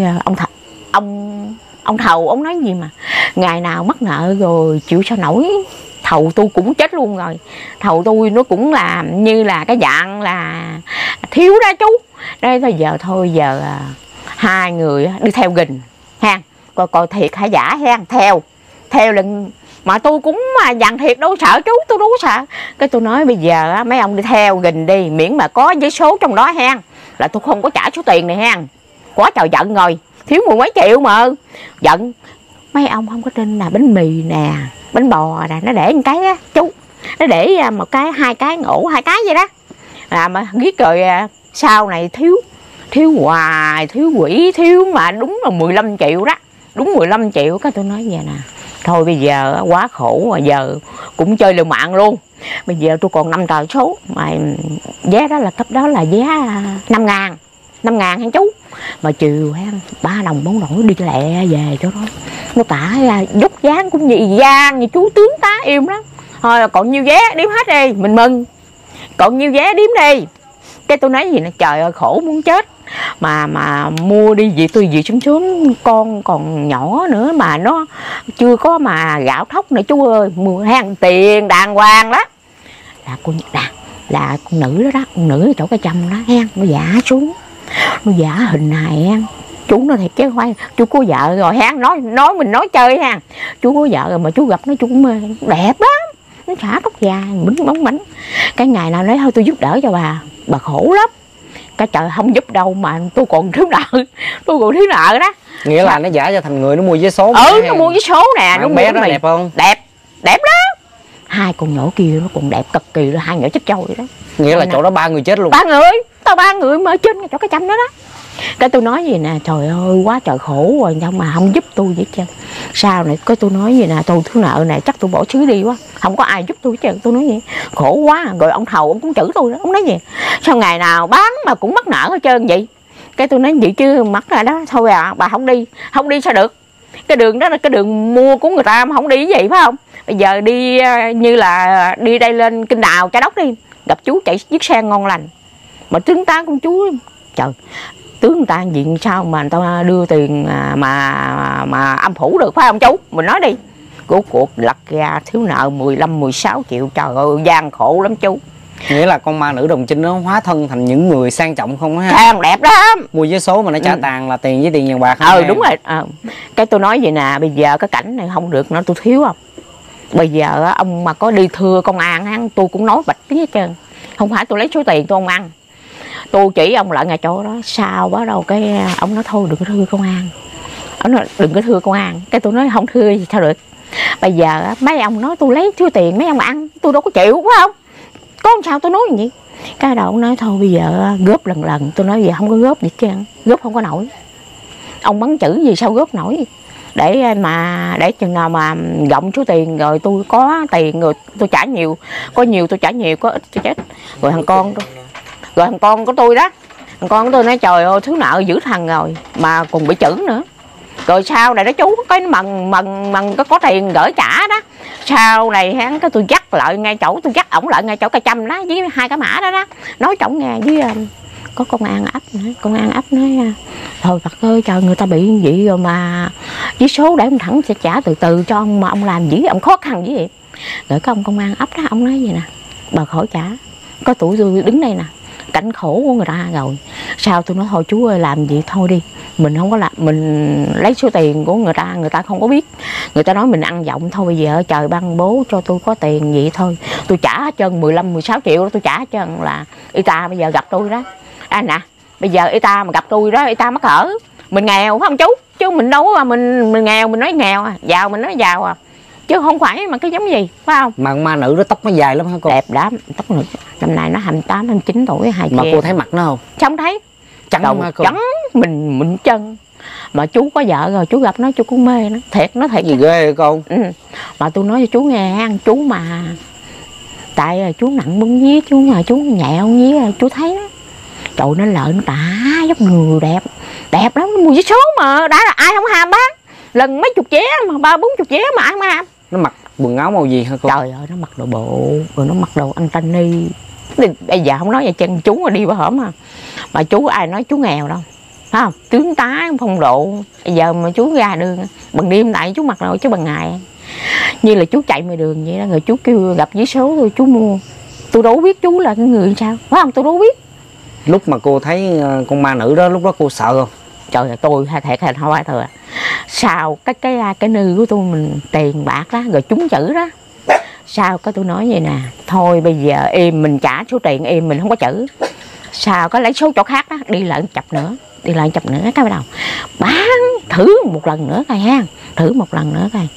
ông thầu ông nói gì mà ngày nào mắc nợ rồi chịu sao nổi, thầu tôi cũng chết luôn rồi, thầu tôi nó cũng làm như là cái dạng là thiếu đó chú. Đây thôi giờ hai người đi theo gìn ha, coi thiệt hay giả ha, theo lần mà tôi cũng mà dằn thiệt đâu sợ chú, tôi đâu có sợ. Cái tôi nói bây giờ mấy ông đi theo gìn đi, miễn mà có giấy số trong đó ha, là tôi không có trả số tiền này ha. Quá trời giận rồi, thiếu 10 mấy triệu mà giận. Mấy ông không có tin là bánh mì nè, bánh bò nè, nó để một cái á chú, nó để một cái, hai cái ngộ, hai cái vậy đó, mà biết rồi sau này thiếu hoài, thiếu quỷ, thiếu mà đúng là 15 triệu đó, đúng 15 triệu. Cái tôi nói vậy nè, thôi bây giờ quá khổ rồi, giờ cũng chơi liều mạng luôn. Bây giờ tôi còn 5 tờ số mà vé đó là cấp đó là vé 5.000 hả chú, mà chiều ha 3 đồng 4 đổi đi lẹ về chỗ đó. Nó tả ra dốc dáng cũng như gian như chú tướng tá im đó. Thôi còn nhiêu vé đếm hết đi, mình mừng, còn nhiêu vé đếm đi. Cái tôi nói gì nè, trời ơi khổ muốn chết, mà mua đi gì tôi gì sớm con còn nhỏ nữa mà nó chưa có mà gạo thóc nữa chú ơi, mua hàng tiền đàng hoàng đó. Là con nữ đó, con nữ ở chỗ cái châm đó hen, nó giả xuống, nó giả hình hài hen. Chú nói thiệt chứ khoai, chú có vợ rồi hen, nói mình nói chơi ha, chú có vợ rồi mà chú gặp nó chú cũng đẹp lắm, nó xả tóc dài bóng bánh. Cái ngày nào nói thôi tôi giúp đỡ cho bà khổ lắm, cái trời không giúp đâu mà tôi còn thiếu nợ, đó. Nghĩa là nó giả cho thành người, nó mua vé số. Nó mua vé số nè, nó bé đó đẹp không? Đẹp đó. Hai con nhỏ kia nó còn đẹp cực kỳ luôn, hai nhỏ chết trôi đó. Nghĩa là chỗ đó 3 người chết luôn. 3 người mà ở trên chỗ cái châm đó đó. Cái tôi nói gì nè, trời ơi quá trời khổ rồi nhưng mà không giúp tôi vậy chứ. Sao này cái tôi nói gì nè, tôi thiếu nợ này chắc tôi bỏ xứ đi quá, không có ai giúp tôi chứ. Tôi nói gì khổ quá. Rồi ông thầu ông cũng chửi tôi đó, ông nói gì sao ngày nào bán mà cũng mắc nợ hết trơn vậy. Cái tôi nói vậy chứ mắc rồi đó, thôi bà không đi sao được. Cái đường đó là cái đường mua của người ta mà không đi cái gì phải không. Bây giờ đi như là đi đây lên Kinh Đào Cha Đốc đi, gặp chú chạy chiếc xe ngon lành mà tướng tá con chú, trời tướng người ta diện sao mà người ta đưa tiền mà âm phủ được phải không chú, mình nói đi. Cuộc lật ra thiếu nợ 15-16 triệu, trời ơi gian khổ lắm chú. Nghĩa là con ma nữ đồng trinh nó hóa thân thành những người sang trọng không á? Sang đẹp lắm, mua vé số mà nó trả tàn là tiền với tiền vàng bạc. Đúng rồi. Cái tôi nói vậy nè, bây giờ cái cảnh này không được nữa, tôi thiếu không. Bây giờ ông mà có đi thưa công an tôi cũng nói bạch tiếng hết trơn, không phải tôi lấy số tiền tôi không ăn, tôi chỉ ông lại ngay chỗ đó. Sao bắt đầu cái ông nói thôi đừng có thưa công an, ông nói đừng có thưa công an. Cái tôi nói không thưa gì sao được. Bây giờ mấy ông nói tôi lấy số tiền mấy ông ăn, tôi đâu có chịu phải không, có sao tôi nói gì vậy. Cái đầu ông nói thôi bây giờ góp lần tôi nói giờ không có góp gì chứ, góp không có nổi. ông bắn chữ gì sao góp nổi, để chừng nào mà gọng số tiền rồi tôi có tiền rồi tôi trả nhiều, có nhiều tôi trả nhiều, có ít tôi chết. Rồi thằng con của tôi đó, thằng con của tôi nói trời ơi thứ nợ dữ thằng rồi mà còn bị chữ nữa. Rồi sau này đó chú cái mần có tiền gửi trả đó, sau này hắn cái tôi dắt lại ngay chỗ, tôi dắt ổng lại ngay chỗ cây chăm đó với 2 cái mã đó đó, nói chổng nghe với có công an ấp nữa. Công an ấp nói thôi Phật ơi trời, người ta bị vậy rồi mà với số để ông thẳng sẽ trả từ từ cho ông, mà ông làm gì ông khó khăn gì vậy. Rồi có ông công an ấp đó, ông nói vậy nè, bà khỏi trả, có tuổi tôi đứng đây nè, cảnh khổ của người ta rồi. Sao tôi nói thôi chú ơi làm gì thôi đi, mình không có làm, mình lấy số tiền của người ta không có biết, người ta nói mình ăn vọng thôi. Bây giờ trời ban bố cho tôi có tiền vậy thôi, tôi trả hết trơn 15-16 triệu đó, tôi trả hết trơn là y ta bây giờ gặp tôi đó. Nè bây giờ y ta mà gặp tôi đó, y ta mắc cỡ mình nghèo phải không chú, chứ mình đâu mà mình nghèo mình nói nghèo à, giàu mình nói giàu à, chứ không phải mà cái giống gì phải không. Mà ma nữ đó tóc nó dài lắm hả cô? Đẹp lắm, tóc nữ năm nay nó 28-29 tuổi hai mà chị. Cô thấy mặt nó không? Không thấy, Trắng mà cô. Trắng mình chân. Mà chú có vợ rồi chú gặp nó chú cũng mê nó, thiệt nó thiệt gì ghê vậy con. Mà tôi nói cho chú nghe, chú mà tại chú nặng bún vía, chú mà chú nhẹo vía chú thấy đó, trời nó lợn tả dốc người đẹp lắm, mua vé số mà đã là ai không ham bán, lần mấy chục vé mà 30-40 vé mà ai không ham. Nó mặc quần áo màu gì hả cô? Trời ơi nó mặc đồ bộ rồi nó mặc đồ Antony. Bây giờ không nói về chân chú mà đi bữa hổm mà chú ai nói chú nghèo đâu phải không, tướng tá phong độ. Bây giờ mà chú ra đường bằng đêm tại chú mặc rồi chứ bằng ngày như là chú chạy ngoài đường vậy đó, rồi chú kêu gặp vé số thôi chú mua. Tôi đâu biết chú là cái người sao phải không, tôi đâu biết. Lúc mà cô thấy con ma nữ đó lúc đó cô sợ không? Trời ơi tôi thiệt là không phải thừa. Sao cái nư của tôi mình tiền bạc đó rồi trúng chữ đó, sao cái tôi nói vậy nè, thôi bây giờ em mình trả số tiền em mình không có chữ, sao có lấy số chỗ khác đó đi lại chập nữa cái bắt đầu bán thử một lần nữa coi ha, thử một lần nữa coi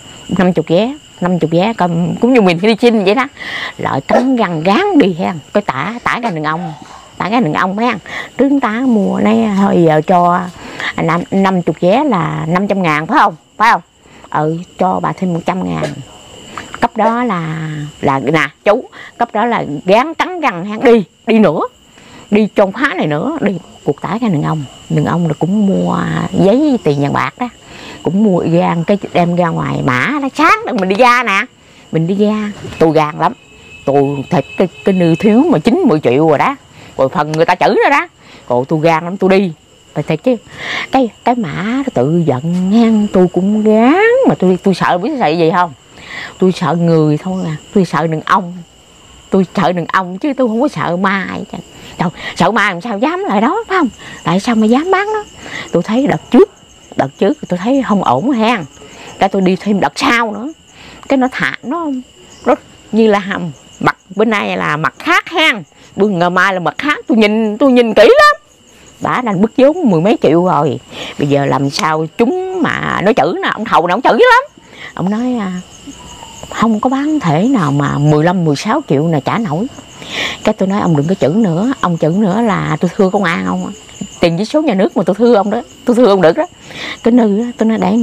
50 vé cầm cũng như mình đi chinh vậy đó, lợi trắng găng gán đi ha, cái tả ra đừng ông ha, tướng tá mua này thôi giờ cho 50 vé là 500.000 phải không, cho bà thêm 100.000. Cấp đó là nè chú, cấp đó là gán trắng găng ha, đi nữa, đi trong phá này nữa đi. Cuộc tải cái đừng ông là cũng mua giấy tiền vàng bạc đó, cũng mua gan cái đem ra ngoài mã nó sáng mình đi ra nè, mình đi ra tôi gan lắm, tôi thật cái nư thiếu mà 9-10 triệu rồi đó, rồi phần người ta chữ rồi đó, rồi tôi gan lắm tôi đi. Thiệt chứ cái mã nó tự giận ngang, tôi cũng gán mà tôi sợ, biết sợ gì không, tôi sợ người thôi à, tôi sợ đàn ông chứ tôi không có sợ ma ai. Trời, sợ ma làm sao dám lại đó phải không, tại sao mà dám bán đó. Tôi thấy đợt trước tôi thấy không ổn ha, cái tôi đi thêm đợt sau nữa, cái nó thả nó như là mặt bên này là mặt khác ha, bên ngày mai là mặt khác, tôi nhìn kỹ lắm, đã đang bứt vốn 10 mấy triệu rồi, bây giờ làm sao chúng mà nói chữ nè, ông thầu này ông chữ lắm, ông nói không có bán thể nào mà 15-16 triệu này trả nổi. Cái tôi nói ông đừng có chữ nữa, ông chữ nữa là tôi thưa công an ông, tiền với số nhà nước mà tôi thưa ông đó, tôi thưa ông được đó. Cái nư đó tôi nói để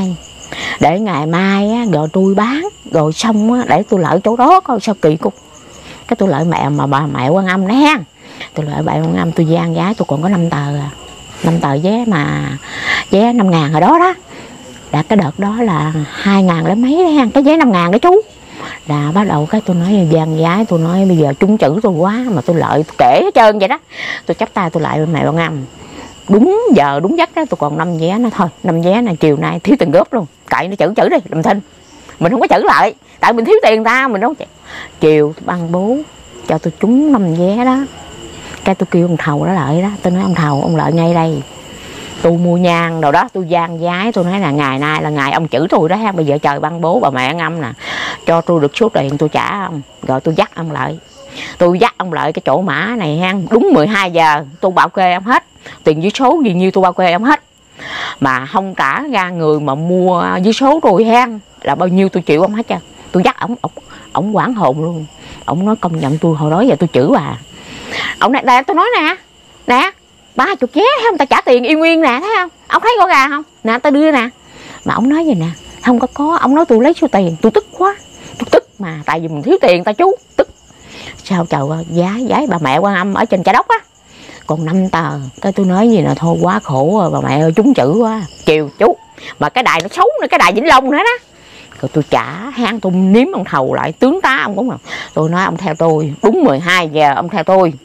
ngày mai á, rồi tôi bán rồi xong á, để tôi lợi chỗ đó coi sao kỳ cục. Cái tôi lợi mẹ mà bà mẹ Quan Âm đó ha, tôi lợi bà Quan Âm, tôi gian giá tôi còn có 5 tờ vé mà vé 5.000 hồi đó đó. Đã cái đợt đó là 2.000 lấy mấy đấy ha, cái vé 5.000 đó chú. Là bắt đầu cái tôi nói gian giá, tôi nói bây giờ trúng chữ tôi quá mà tôi lợi tôi kể hết trơn vậy đó. Tôi chắp tay tôi lại với mẹ Quan Âm. Đúng giờ đúng giấc đó tôi còn 5 vé nữa thôi, 5 vé này chiều nay thiếu tiền góp luôn. Cậy nó chữ đi, làm thinh. Mình không có chữ lại, tại mình thiếu tiền ta, mình đâu. Chiều ban bố cho tôi trúng 5 vé đó. Cái tôi kêu ông thầu đó lại đó, tôi nói ông thầu ông lợi ngay đây. Tôi mua nhang đồ đó, tôi gian giái, tôi nói là ngày nay là ngày ông chữ tôi đó ha, bây giờ trời ban bố bà mẹ Âm nè, cho tôi được số tiền tôi trả ông, rồi tôi dắt ông lại. Tôi dắt ông lại cái chỗ mã này ha, đúng 12 giờ tôi bảo kê ông hết, tiền với số gì nhiêu tôi bảo kê ông hết. Mà không trả ra người mà mua với số tôi ha, là bao nhiêu tôi chịu ông hết trơn. Tôi dắt ổng quảng hồn luôn. Ổng nói công nhận tôi hồi đó giờ tôi chữ bà. Ổng này, tôi nói nè, 30 vé thấy không, ta trả tiền y nguyên nè, thấy không, ông thấy rõ ràng không nè, ta đưa nè. Mà ông nói vậy nè, không có, ông nói tôi lấy số tiền, tôi tức quá, tôi tức mà tại vì mình thiếu tiền ta chú, tức. Sao trời ơi, giái bà mẹ Quan Âm ở trên Chợ Đốc á, còn 5 tờ. Cái tôi nói gì nè, thôi quá khổ rồi bà mẹ ơi, trúng chữ quá, chiều chú. Mà cái đài nó xấu nữa, cái đài Vĩnh Long nữa đó. Rồi tôi trả hang, tôi nếm ông thầu lại, tướng tá ông cũng mà. Tôi nói ông theo tôi, đúng 12 giờ ông theo tôi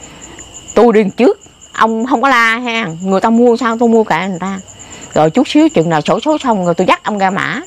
đi trước, ông không có la ha, người ta mua sao tôi mua cả người ta. Rồi chút xíu chừng nào sổ số xong rồi tôi dắt ông ra mã,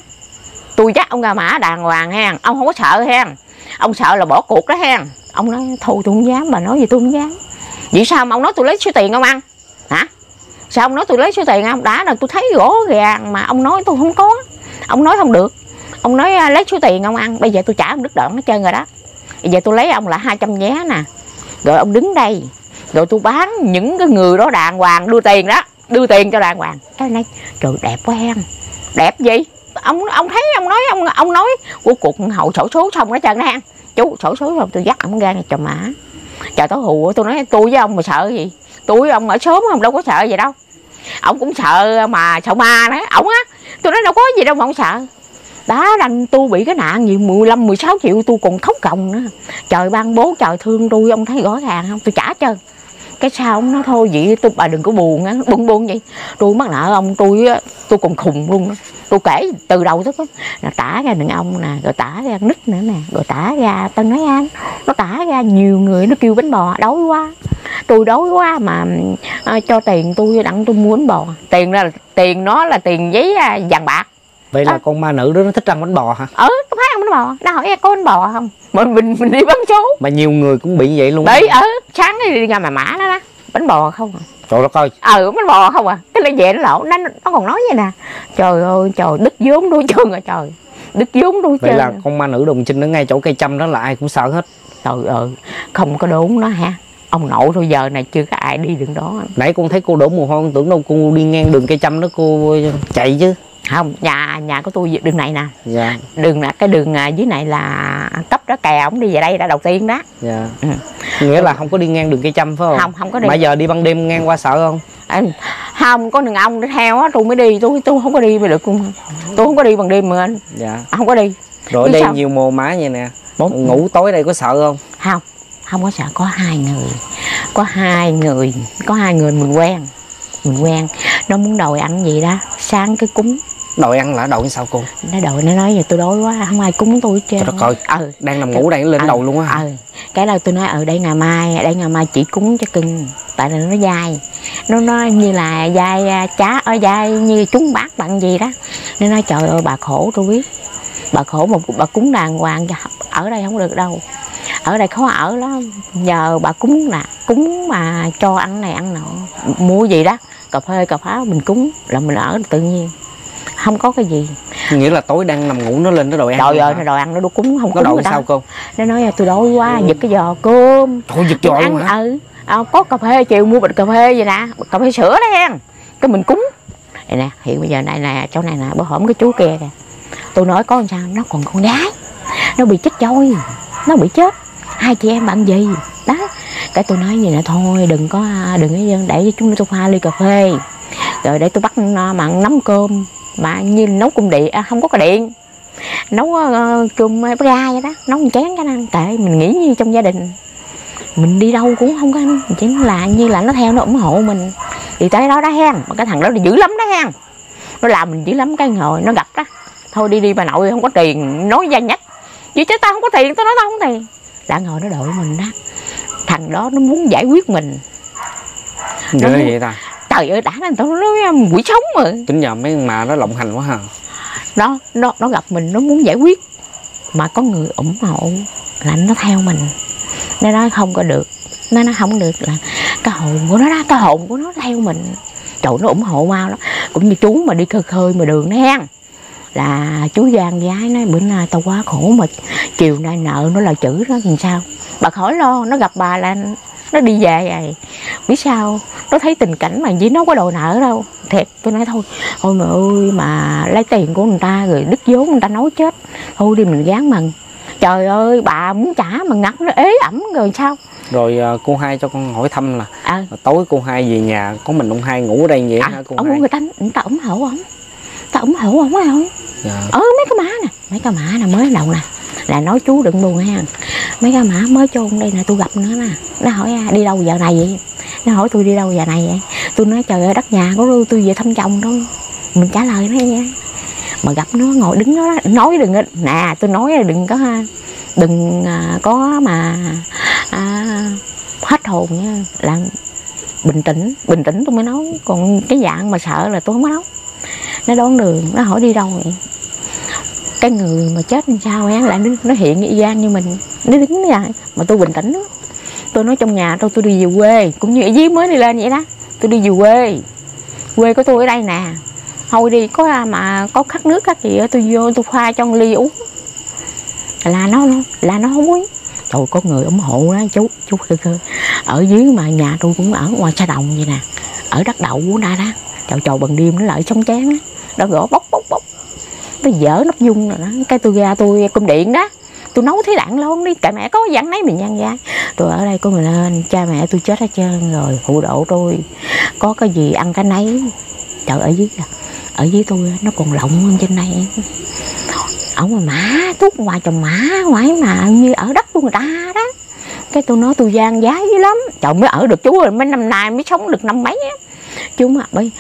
đàng hoàng ha, ông không có sợ ha, ông sợ là bỏ cuộc đó ha. Ông nói thôi tôi không dám, bà nói gì tôi không dám. Vậy sao mà ông nói tôi lấy số tiền không ăn hả? Sao ông nói tôi lấy số tiền không? Đã là tôi thấy rõ ràng mà ông nói tôi không có, ông nói không được, ông nói lấy số tiền ông ăn. Bây giờ tôi trả ông đứt đoạn hết trơn rồi đó. Bây giờ tôi lấy ông là 200 vé nè, rồi ông đứng đây, rồi tôi bán những cái người đó đàng hoàng, đưa tiền đó, đưa tiền cho đàng hoàng. Cái này trời đẹp quá hen, đẹp gì? Ông thấy ông nói của cuộc hậu sổ số xong hết trơn đó hen. Chú sổ số xong tôi dắt ông ra cho mã. Trời tối hù, tôi nói tôi với ông mà sợ gì? Tôi với ông ở sớm không đâu có sợ gì đâu. Ông cũng sợ mà sợ ma đấy, ổng á. Tôi nói đâu có gì đâu mà ông sợ. Đó đành tôi bị cái nạn gì 15-16 triệu tôi còn khóc còng nữa. Trời ban bố trời thương tôi, ông thấy rõ ràng không? Tôi trả trơn. Cái sao ông nói thôi vậy bà đừng có buồn á, buồn vậy. Tôi mắc nợ ông, tôi còn khùng luôn đó. Tôi kể từ đầu tới là tả ra đàn ông nè, rồi tả ra nít nữa nè, rồi tả ra Tân nói anh, nó tả ra nhiều người nó kêu bánh bò đói quá. Tôi đói quá mà cho tiền tôi đặng tôi mua bánh bò. Tiền nó là tiền giấy vàng bạc. Vậy là con ma nữ đó nó thích ăn bánh bò hả? Tôi thấy ăn bánh bò. Nó hỏi có bánh bò không? Mình đi bán số. Mà nhiều người cũng bị vậy luôn. Đấy, sáng đi ra mà mã đó đó. Bánh bò không à. Trời đất ơi. Bánh bò không à. Cái lại về nó lỗ, nó còn nói vậy nè. Trời ơi, trời, đứt vốn đuôi chân rồi trời. Đứt vốn đuôi chân. Vậy là con ma nữ đồng trinh ở ngay chỗ cây chăm đó là ai cũng sợ hết. Trời ơi, không có đốn nó hả? Ông nội thôi giờ này chưa có ai đi đường đó. Nãy con thấy cô đổ mồ hôi, con tưởng đâu cô đi ngang đường cây chăm đó cô chạy chứ. Không, nhà của tôi đường này nè. Dạ. Cái đường dưới này là cấp đó kè, ổng đi về đây đã đầu tiên đó. Dạ. Nghĩa là không có đi ngang đường cây chăm phải không? Không có đi. Mà giờ đi ban đêm ngang qua sợ không? Không, có đàn ông để theo á, tôi mới đi, tôi không có đi mà được không? Tôi không có đi bằng đêm mà anh. Dạ. Không có đi. Rồi đây nhiều mồ má vậy nè. Ngủ tối đây có sợ không? Không có sợ, có hai người mình quen. Nó muốn đòi ăn gì đó, sáng cái cúng. Đòi ăn là đòi sao cô? Nó nói vậy tôi đói quá, không ai cúng tôi hết trơn. Trời đất ơi, đang nằm ngủ đây lên đầu luôn á. Cái đầu tôi nói đây ngày mai chỉ cúng cho cưng, tại là nó dai, nó như là dai chá ở dai như chúng bác bạn gì đó. Nó nói trời ơi bà khổ, tôi biết bà khổ mà bà cúng đàng hoàng, ở đây không được đâu, ở đây khó ở lắm. Nhờ bà cúng mà cho ăn này ăn nọ, mua gì đó cà phê cà pháo mình cúng là mình ở tự nhiên, không có cái gì. Nghĩa là tối đang nằm ngủ nó lên nó đòi ăn. Trời ơi, nó đòi ăn, nó cúng không có đòi sao cô? Nó nói tôi đói quá, giật cái giò cơm. Thôi giật giò luôn hả? Có cà phê, chiều mua bịch cà phê vậy nè, cà phê sữa đó hen, cái mình cúng. Này nè, hiện bây giờ này nè, chỗ này nè, bữa hổm cái chú kia kìa, tôi nói có làm sao, nó còn con gái, nó bị chết trôi, nó bị chết, hai chị em bạn gì đó. Cái tôi nói vậy nè, thôi đừng có để chúng tôi pha ly cà phê, rồi để tôi bắt mặn nấu cơm mà như nấu cơm điện, không có cái điện, nấu cơm bát ga vậy đó, nấu một chén cái ăn. Tại mình nghĩ như trong gia đình mình đi đâu cũng không có ăn, chỉ là như là nó theo nó ủng hộ mình thì tới đó đó hen. Mà cái thằng đó là dữ lắm đó hen, nó làm mình dữ lắm. Cái ngồi nó gặp đó, thôi đi bà nội không có tiền, nói gian nhách vậy chứ tao không có tiền, tao nói tao không có tiền, đã ngồi nó đợi mình đó. Thằng đó nó muốn giải quyết mình. Ghê vậy ta. Trời ơi, đã nên tao nói quỷ sống mà. Tính nhờ mấy mà nó lộng hành quá hả? Nó gặp mình, nó muốn giải quyết mà có người ủng hộ là nó theo mình. Nó nói không có được, nó nói không được là cái hồn của nó đó, cái hồn của nó theo mình. Trời, nó ủng hộ mau lắm. Cũng như chú mà đi khơi mà đường đó hen, là chú Giang gái nói bữa nay tao quá khổ mà chiều nay nợ nó là chữ đó làm sao. Bà khỏi lo, nó gặp bà là nó đi về rồi. Biết sao, nó thấy tình cảnh mà chỉ nó có đòi nợ đâu. Thiệt, tôi nói thôi mẹ ơi, mà lấy tiền của người ta rồi đứt vốn người ta nói chết, thôi đi mình gán mừng. Trời ơi, bà muốn trả mà ngặt nó ế ẩm rồi sao. Rồi cô Hai cho con hỏi thăm là tối cô Hai về nhà có mình ông Hai ngủ ở đây vậy hả cô Hai? Người ta ủng hộ ông, ta ủng hộ ông thôi. Dạ. Mấy cái mã nè mới đầu nè là nói chú đừng buồn ha, mấy cái mã mới chôn đây nè, tôi gặp nó nè, nó hỏi đi đâu giờ này vậy, nó hỏi tôi đi đâu giờ này vậy, tôi nói trời ơi đất nhà của tôi về thăm chồng thôi, mình trả lời nó nha. Mà gặp nó ngồi đứng đó nói đừng nè, tôi nói là đừng có mà hết hồn nha, là bình tĩnh tôi mới nói, còn cái dạng mà sợ là tôi không có nói. Nó đón đường, nó hỏi đi đâu vậy, cái người mà chết làm sao á lại nó hiện y gan như mình, nó đứng như vậy mà tôi bình tĩnh đó. Tôi nói trong nhà tôi đi về quê, cũng như ở dưới mới đi lên vậy đó, tôi đi về quê của tôi ở đây nè, thôi đi có mà có khát nước khát gì tôi vô tôi pha cho một ly uống, là nó không uống. Trời, có người ủng hộ đó chú ở dưới mà nhà tôi cũng ở ngoài Sa Đồng vậy nè, ở đất đậu của ta đó, trời bằng đêm nó lại sống chán đó, nó gõ bốc nó dở nắp dung rồi đó, cái tôi ra tôi cung điện đó, tôi nấu thấy đạn luôn đi, cả mẹ có dặn nấy mình nhăn ra, tôi ở đây có mình lên, cha mẹ tôi chết hết trơn rồi, phụ độ tôi có cái gì ăn cái nấy. Trời, ở dưới tôi nó còn lộng hơn trên đây, ông mà mã thuốc ngoài trồng mã ngoài mà như ở đất của người ta đó. Cái tôi nói tôi gian giá dữ lắm, trời mới ở được chú rồi, mấy năm nay mới sống được năm mấy á chú, mà bây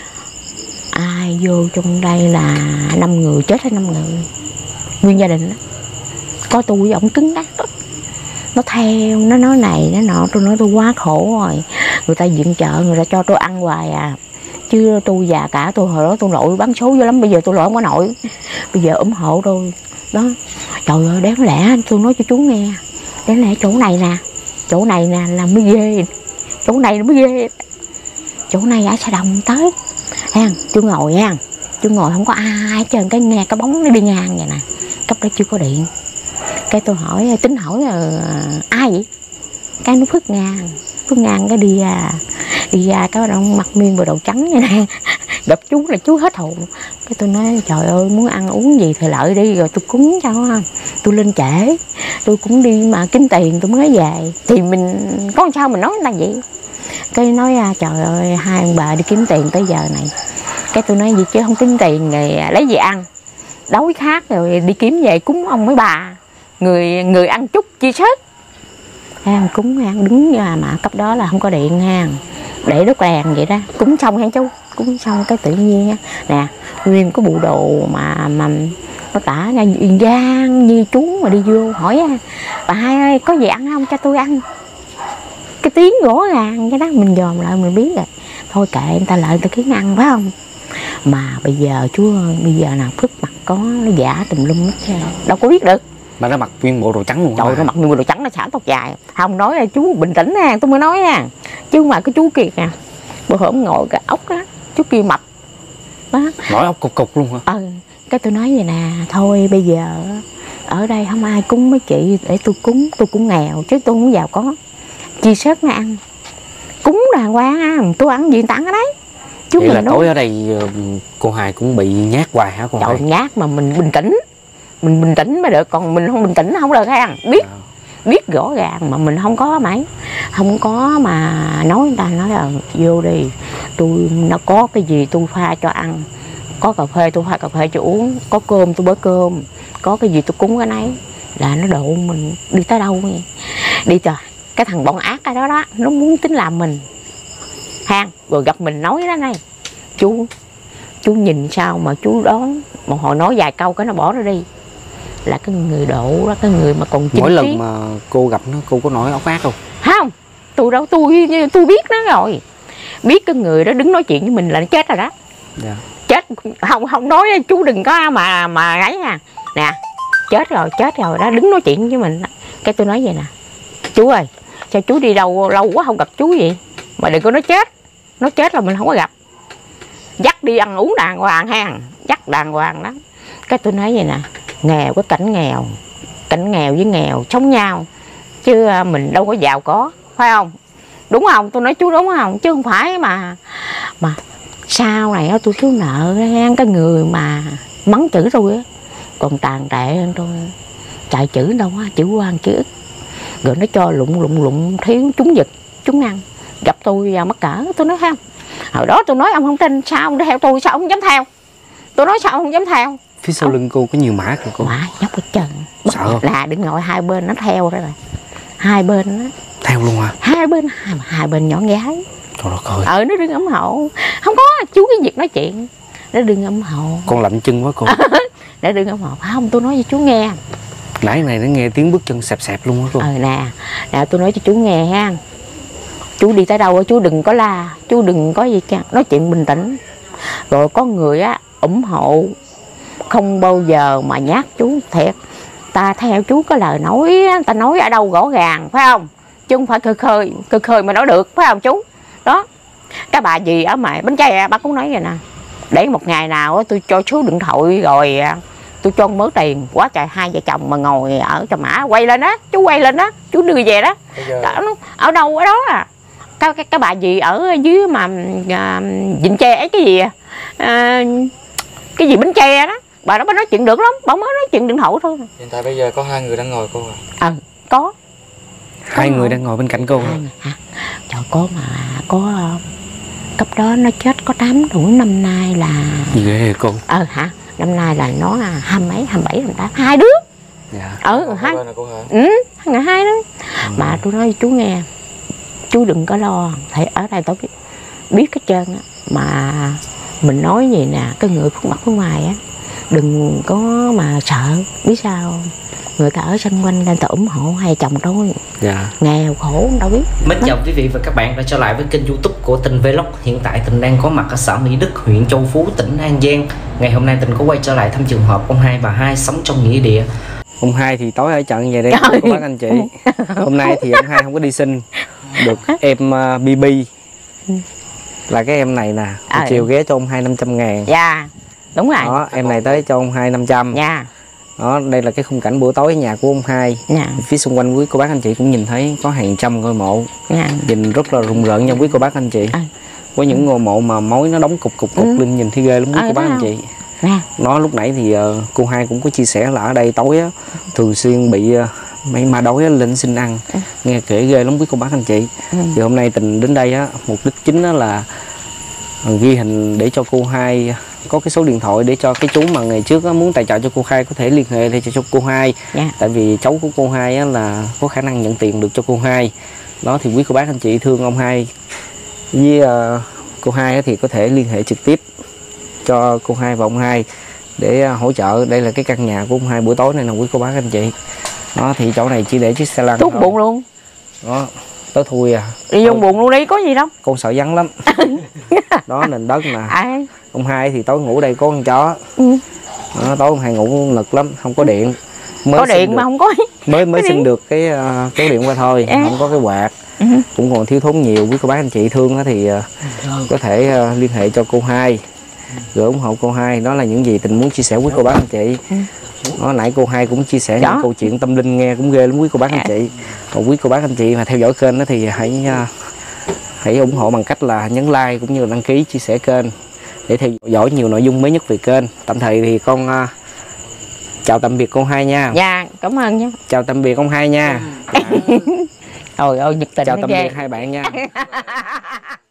ai vô trong đây là 5 người chết hết 5 người nguyên gia đình đó. Có tôi với ổng cứng đắc đó. Nó theo nó nói này nó nọ, tôi nói tôi quá khổ rồi, người ta viện trợ người ta cho tôi ăn hoài à, chứ tôi già cả tôi hồi đó tôi nội bán số dữ lắm, bây giờ tôi nội không có nội, bây giờ ủng hộ tôi đó. Trời ơi đáng lẽ tôi nói cho chú nghe, đáng lẽ chỗ này nè là mới ghê, chỗ này mới ghê, chỗ này ở Sa Đồng tới ha, chú ngồi không có ai hết trơn, cái nghe cái bóng nó đi ngang vậy nè, cấp đó chưa có điện. Cái tôi hỏi tính hỏi là ai vậy, cái nó phước ngang cái đi ra cái ông mặc miên bộ đồ trắng vậy nè gặp chú là chú hết hồn. Cái tôi nói trời ơi muốn ăn uống gì thì lợi đi rồi tôi cúng cho, tôi lên trễ tôi cũng đi mà kiếm tiền tôi mới về, thì mình có sao mình nói người ta vậy. Cái nói trời ơi hai ông bà đi kiếm tiền tới giờ này. Cái tôi nói gì chứ không kiếm tiền rồi lấy gì ăn, đói khát rồi đi kiếm về cúng ông mấy bà, người ăn chút chia sớt ha, cúng ăn đứng mà cấp đó là không có điện ha, để đốt đèn vậy đó, cúng xong ha chú, cúng xong cái tự nhiên nè nguyên có bộ đồ mà nó tả ra yên gian như chú mà đi vô hỏi bà Hai ơi có gì ăn không cho tôi ăn, cái tiếng rõ ràng cái đó mình dòm lại mình biết rồi, thôi kệ người ta lợi người ta kiếm ăn phải không. Mà bây giờ chú bây giờ nào phước mặt có nó giả tùm lum hết, đâu có biết được. Mà nó mặc nguyên bộ đồ trắng luôn. Trời, nó mặc nguyên bộ đồ trắng, nó xả tóc dài. Không nói là chú bình tĩnh nha, tôi mới nói nha. Chứ mà cái chú Kiệt nè, bữa hổm ngồi cái ốc đó, chú kia mập đó, nổi ốc cục luôn hả? Cái tôi nói vậy nè, thôi bây giờ ở đây không ai cúng mấy chị, để tôi cúng, tôi cũng nghèo chứ tôi không giàu có, chia sớt nó ăn, cúng đàng hoàng tôi ăn gì người ta ăn ở đấy. Chú vậy là tối ở đây cô Hai cũng bị nhát hoài hả cô Hai? Trời, nhát mà mình bình tĩnh mới được, còn mình không bình tĩnh không được ha, biết rõ ràng mà mình không có mà nói người ta nói là vô đi, nó có cái gì tôi pha cho ăn, có cà phê tôi pha cà phê cho uống, có cơm tôi bới cơm, có cái gì tôi cúng cái nấy, là nó độ mình đi tới đâu vậy. Đi trời, cái thằng bọn ác cái đó nó muốn tính làm mình hang, rồi gặp mình nói đó này chú nhìn sao mà chú đón một hồi nói vài câu cái nó bỏ nó đi, là cái người độ đó, cái người mà còn mỗi lần mà cô gặp nó cô có nói ốc ác không? Không, tôi đâu, tôi biết nó rồi, biết cái người đó đứng nói chuyện với mình là nó chết rồi đó. Dạ. Chết không nói chú đừng có mà ấy nha nè, chết rồi đó, đứng nói chuyện với mình. Cái tôi nói vậy nè, chú ơi sao chú đi đâu lâu quá không gặp chú vậy, mà đừng có nói chết là mình không có gặp, dắt đi ăn uống đàng hoàng ha, dắt đàng hoàng đó. Cái tôi nói vậy nè, nghèo có cảnh nghèo với nghèo sống nhau chứ mình đâu có giàu có, phải không, đúng không, tôi nói chú đúng không, chứ không phải mà sau này tôi thiếu nợ cái người mà mắng chửi tôi á còn tàn tệ hơn tôi, chạy chữ đâu á, chữ quan chữ ức, Rồi nó cho lụng thiếu chúng giật chúng ăn. Gặp tôi vào mắc cỡ, tôi nói không. Hồi đó tôi nói ông không tin, sao ông theo tôi, sao ông không dám theo. Tôi nói sao ông không dám theo. Phía sau lưng cô có nhiều mã kìa cô. Mã nhóc hết trơn. Sợ không? Là đừng ngồi hai bên nó theo đó rồi. Hai bên đó. Theo luôn hả? Hai bên nhỏ gái. Trời đất ơi. Nó đừng ủng hộ. Không có chú cái việc nói chuyện. Nó đừng ủng hộ. Con lạnh chân quá cô. Nó đừng ủng hộ. Không, tôi nói cho chú nghe. Nãy này nó nghe tiếng bước chân xẹp xẹp luôn á cô. Nè tôi nói cho chú nghe ha. Chú đi tới đâu chú đừng có la, chú đừng có gì cả, nói chuyện bình tĩnh. Rồi có người á ủng hộ, không bao giờ mà nhát chú thiệt. Ta theo chú có lời nói, ta nói ở đâu rõ ràng phải không? Chứ không phải khơi khơi mà nói được phải không chú? Đó. Cái bà gì ở ngoài Bến Tre bà cũng nói vậy nè. Để một ngày nào tôi cho số điện thoại rồi tôi cho mớ tiền quá trời, hai vợ chồng mà ngồi ở Trà Mã quay lên á, chú quay lên đó, chú đưa về đó. Ở đâu ở đó à. Cái bà gì ở dưới mà Vịnh Tre ấy cái gì Bến Tre đó, bà đó mới nói chuyện được lắm, bà mới nói chuyện điện thoại thôi. Hiện tại bây giờ có 2 người đang ngồi cô à? Có. Hai người đang ngồi bên cạnh cô hả? Trời có cấp đó nó chết có 8 tuổi, năm nay là gì ghê cô? Hả? Năm nay là nó 27, 28, hai đứa. Dạ. Hai. Hai đó. Mà tôi nói chú nghe, chú đừng có lo, thầy ở đây tôi biết hết trơn á. Mà mình nói gì nè, cái người khuất mặt phía ngoài á, đừng có mà sợ, biết sao không? Người ta ở xung quanh nên ta ủng hộ hai chồng tôi. Dạ. Nghèo khổ đâu biết. Mến chào quý vị và các bạn đã trở lại với kênh YouTube của Tình Vlog. Hiện tại Tình đang có mặt ở xã Mỹ Đức, huyện Châu Phú, tỉnh An Giang. Ngày hôm nay Tình có quay trở lại thăm trường hợp ông Hai và Hai sống trong nghĩa địa. Ông Hai thì tối ở trận về đây cô bác anh chị. Hôm nay thì ông Hai không có đi sinh được em BB. Là cái em này nè, chiều ghé cho ông Hai 500.000. Dạ, đúng rồi. Đó, em này tới cho ông Hai 500. Dạ. Đó, đây là cái khung cảnh buổi tối ở nhà của ông Hai. Dạ. Phía xung quanh quý cô bác anh chị cũng nhìn thấy có hàng trăm ngôi mộ. Dạ. Nhìn rất là rùng rợn nha quý cô bác anh chị. Có những ngôi mộ mà mối nó đóng cục lên nhìn thấy ghê lắm quý cô bác anh chị. Nó lúc nãy thì cô Hai cũng có chia sẻ là ở đây tối á, thường xuyên bị mấy ma đói lên xin ăn. Nghe kể ghê lắm quý cô bác anh chị. Thì hôm nay Tình đến đây á, mục đích chính đó là ghi hình để cho cô Hai có cái số điện thoại để cho cái chú mà ngày trước á, muốn tài trợ cho cô Hai có thể liên hệ để cho cô Hai. Tại vì cháu của cô Hai á, là có khả năng nhận tiền được cho cô Hai. Đó thì quý cô bác anh chị thương ông Hai với cô Hai á, thì có thể liên hệ trực tiếp cho cô Hai và ông Hai để hỗ trợ. Đây là cái căn nhà của ông Hai buổi tối này nè quý cô bác anh chị. Đó thì chỗ này chỉ để chiếc xe lăn Thuốc bụng luôn. Đó, tối thui à. Đi dùng buồn luôn đi, có gì đâu. Con sợ vắng lắm. Đó nền đất nè. Ông Hai thì tối ngủ đây có con chó. Đó, tối ông Hai ngủ nực lắm, không có điện. Có điện mà không có. Mới xin được cái kéo điện qua thôi, không có cái quạt. Cũng còn thiếu thốn nhiều. Quý cô bác anh chị thương thì có thể liên hệ cho cô Hai rồi ủng hộ cô Hai. Đó là những gì Tình muốn chia sẻ với cô bác anh chị. Đó, nãy cô Hai cũng chia sẻ những câu chuyện tâm linh nghe cũng ghê lắm quý cô bác anh chị. Còn quý cô bác anh chị mà theo dõi kênh đó thì hãy ủng hộ bằng cách là nhấn like cũng như là đăng ký chia sẻ kênh để theo dõi nhiều nội dung mới nhất về kênh. Tạm thời thì con chào tạm biệt cô Hai nha. Dạ, cảm ơn nha. Chào tạm biệt ông Hai nha. Trời ơi, nhiệt tình. Chào tạm biệt hai bạn nha.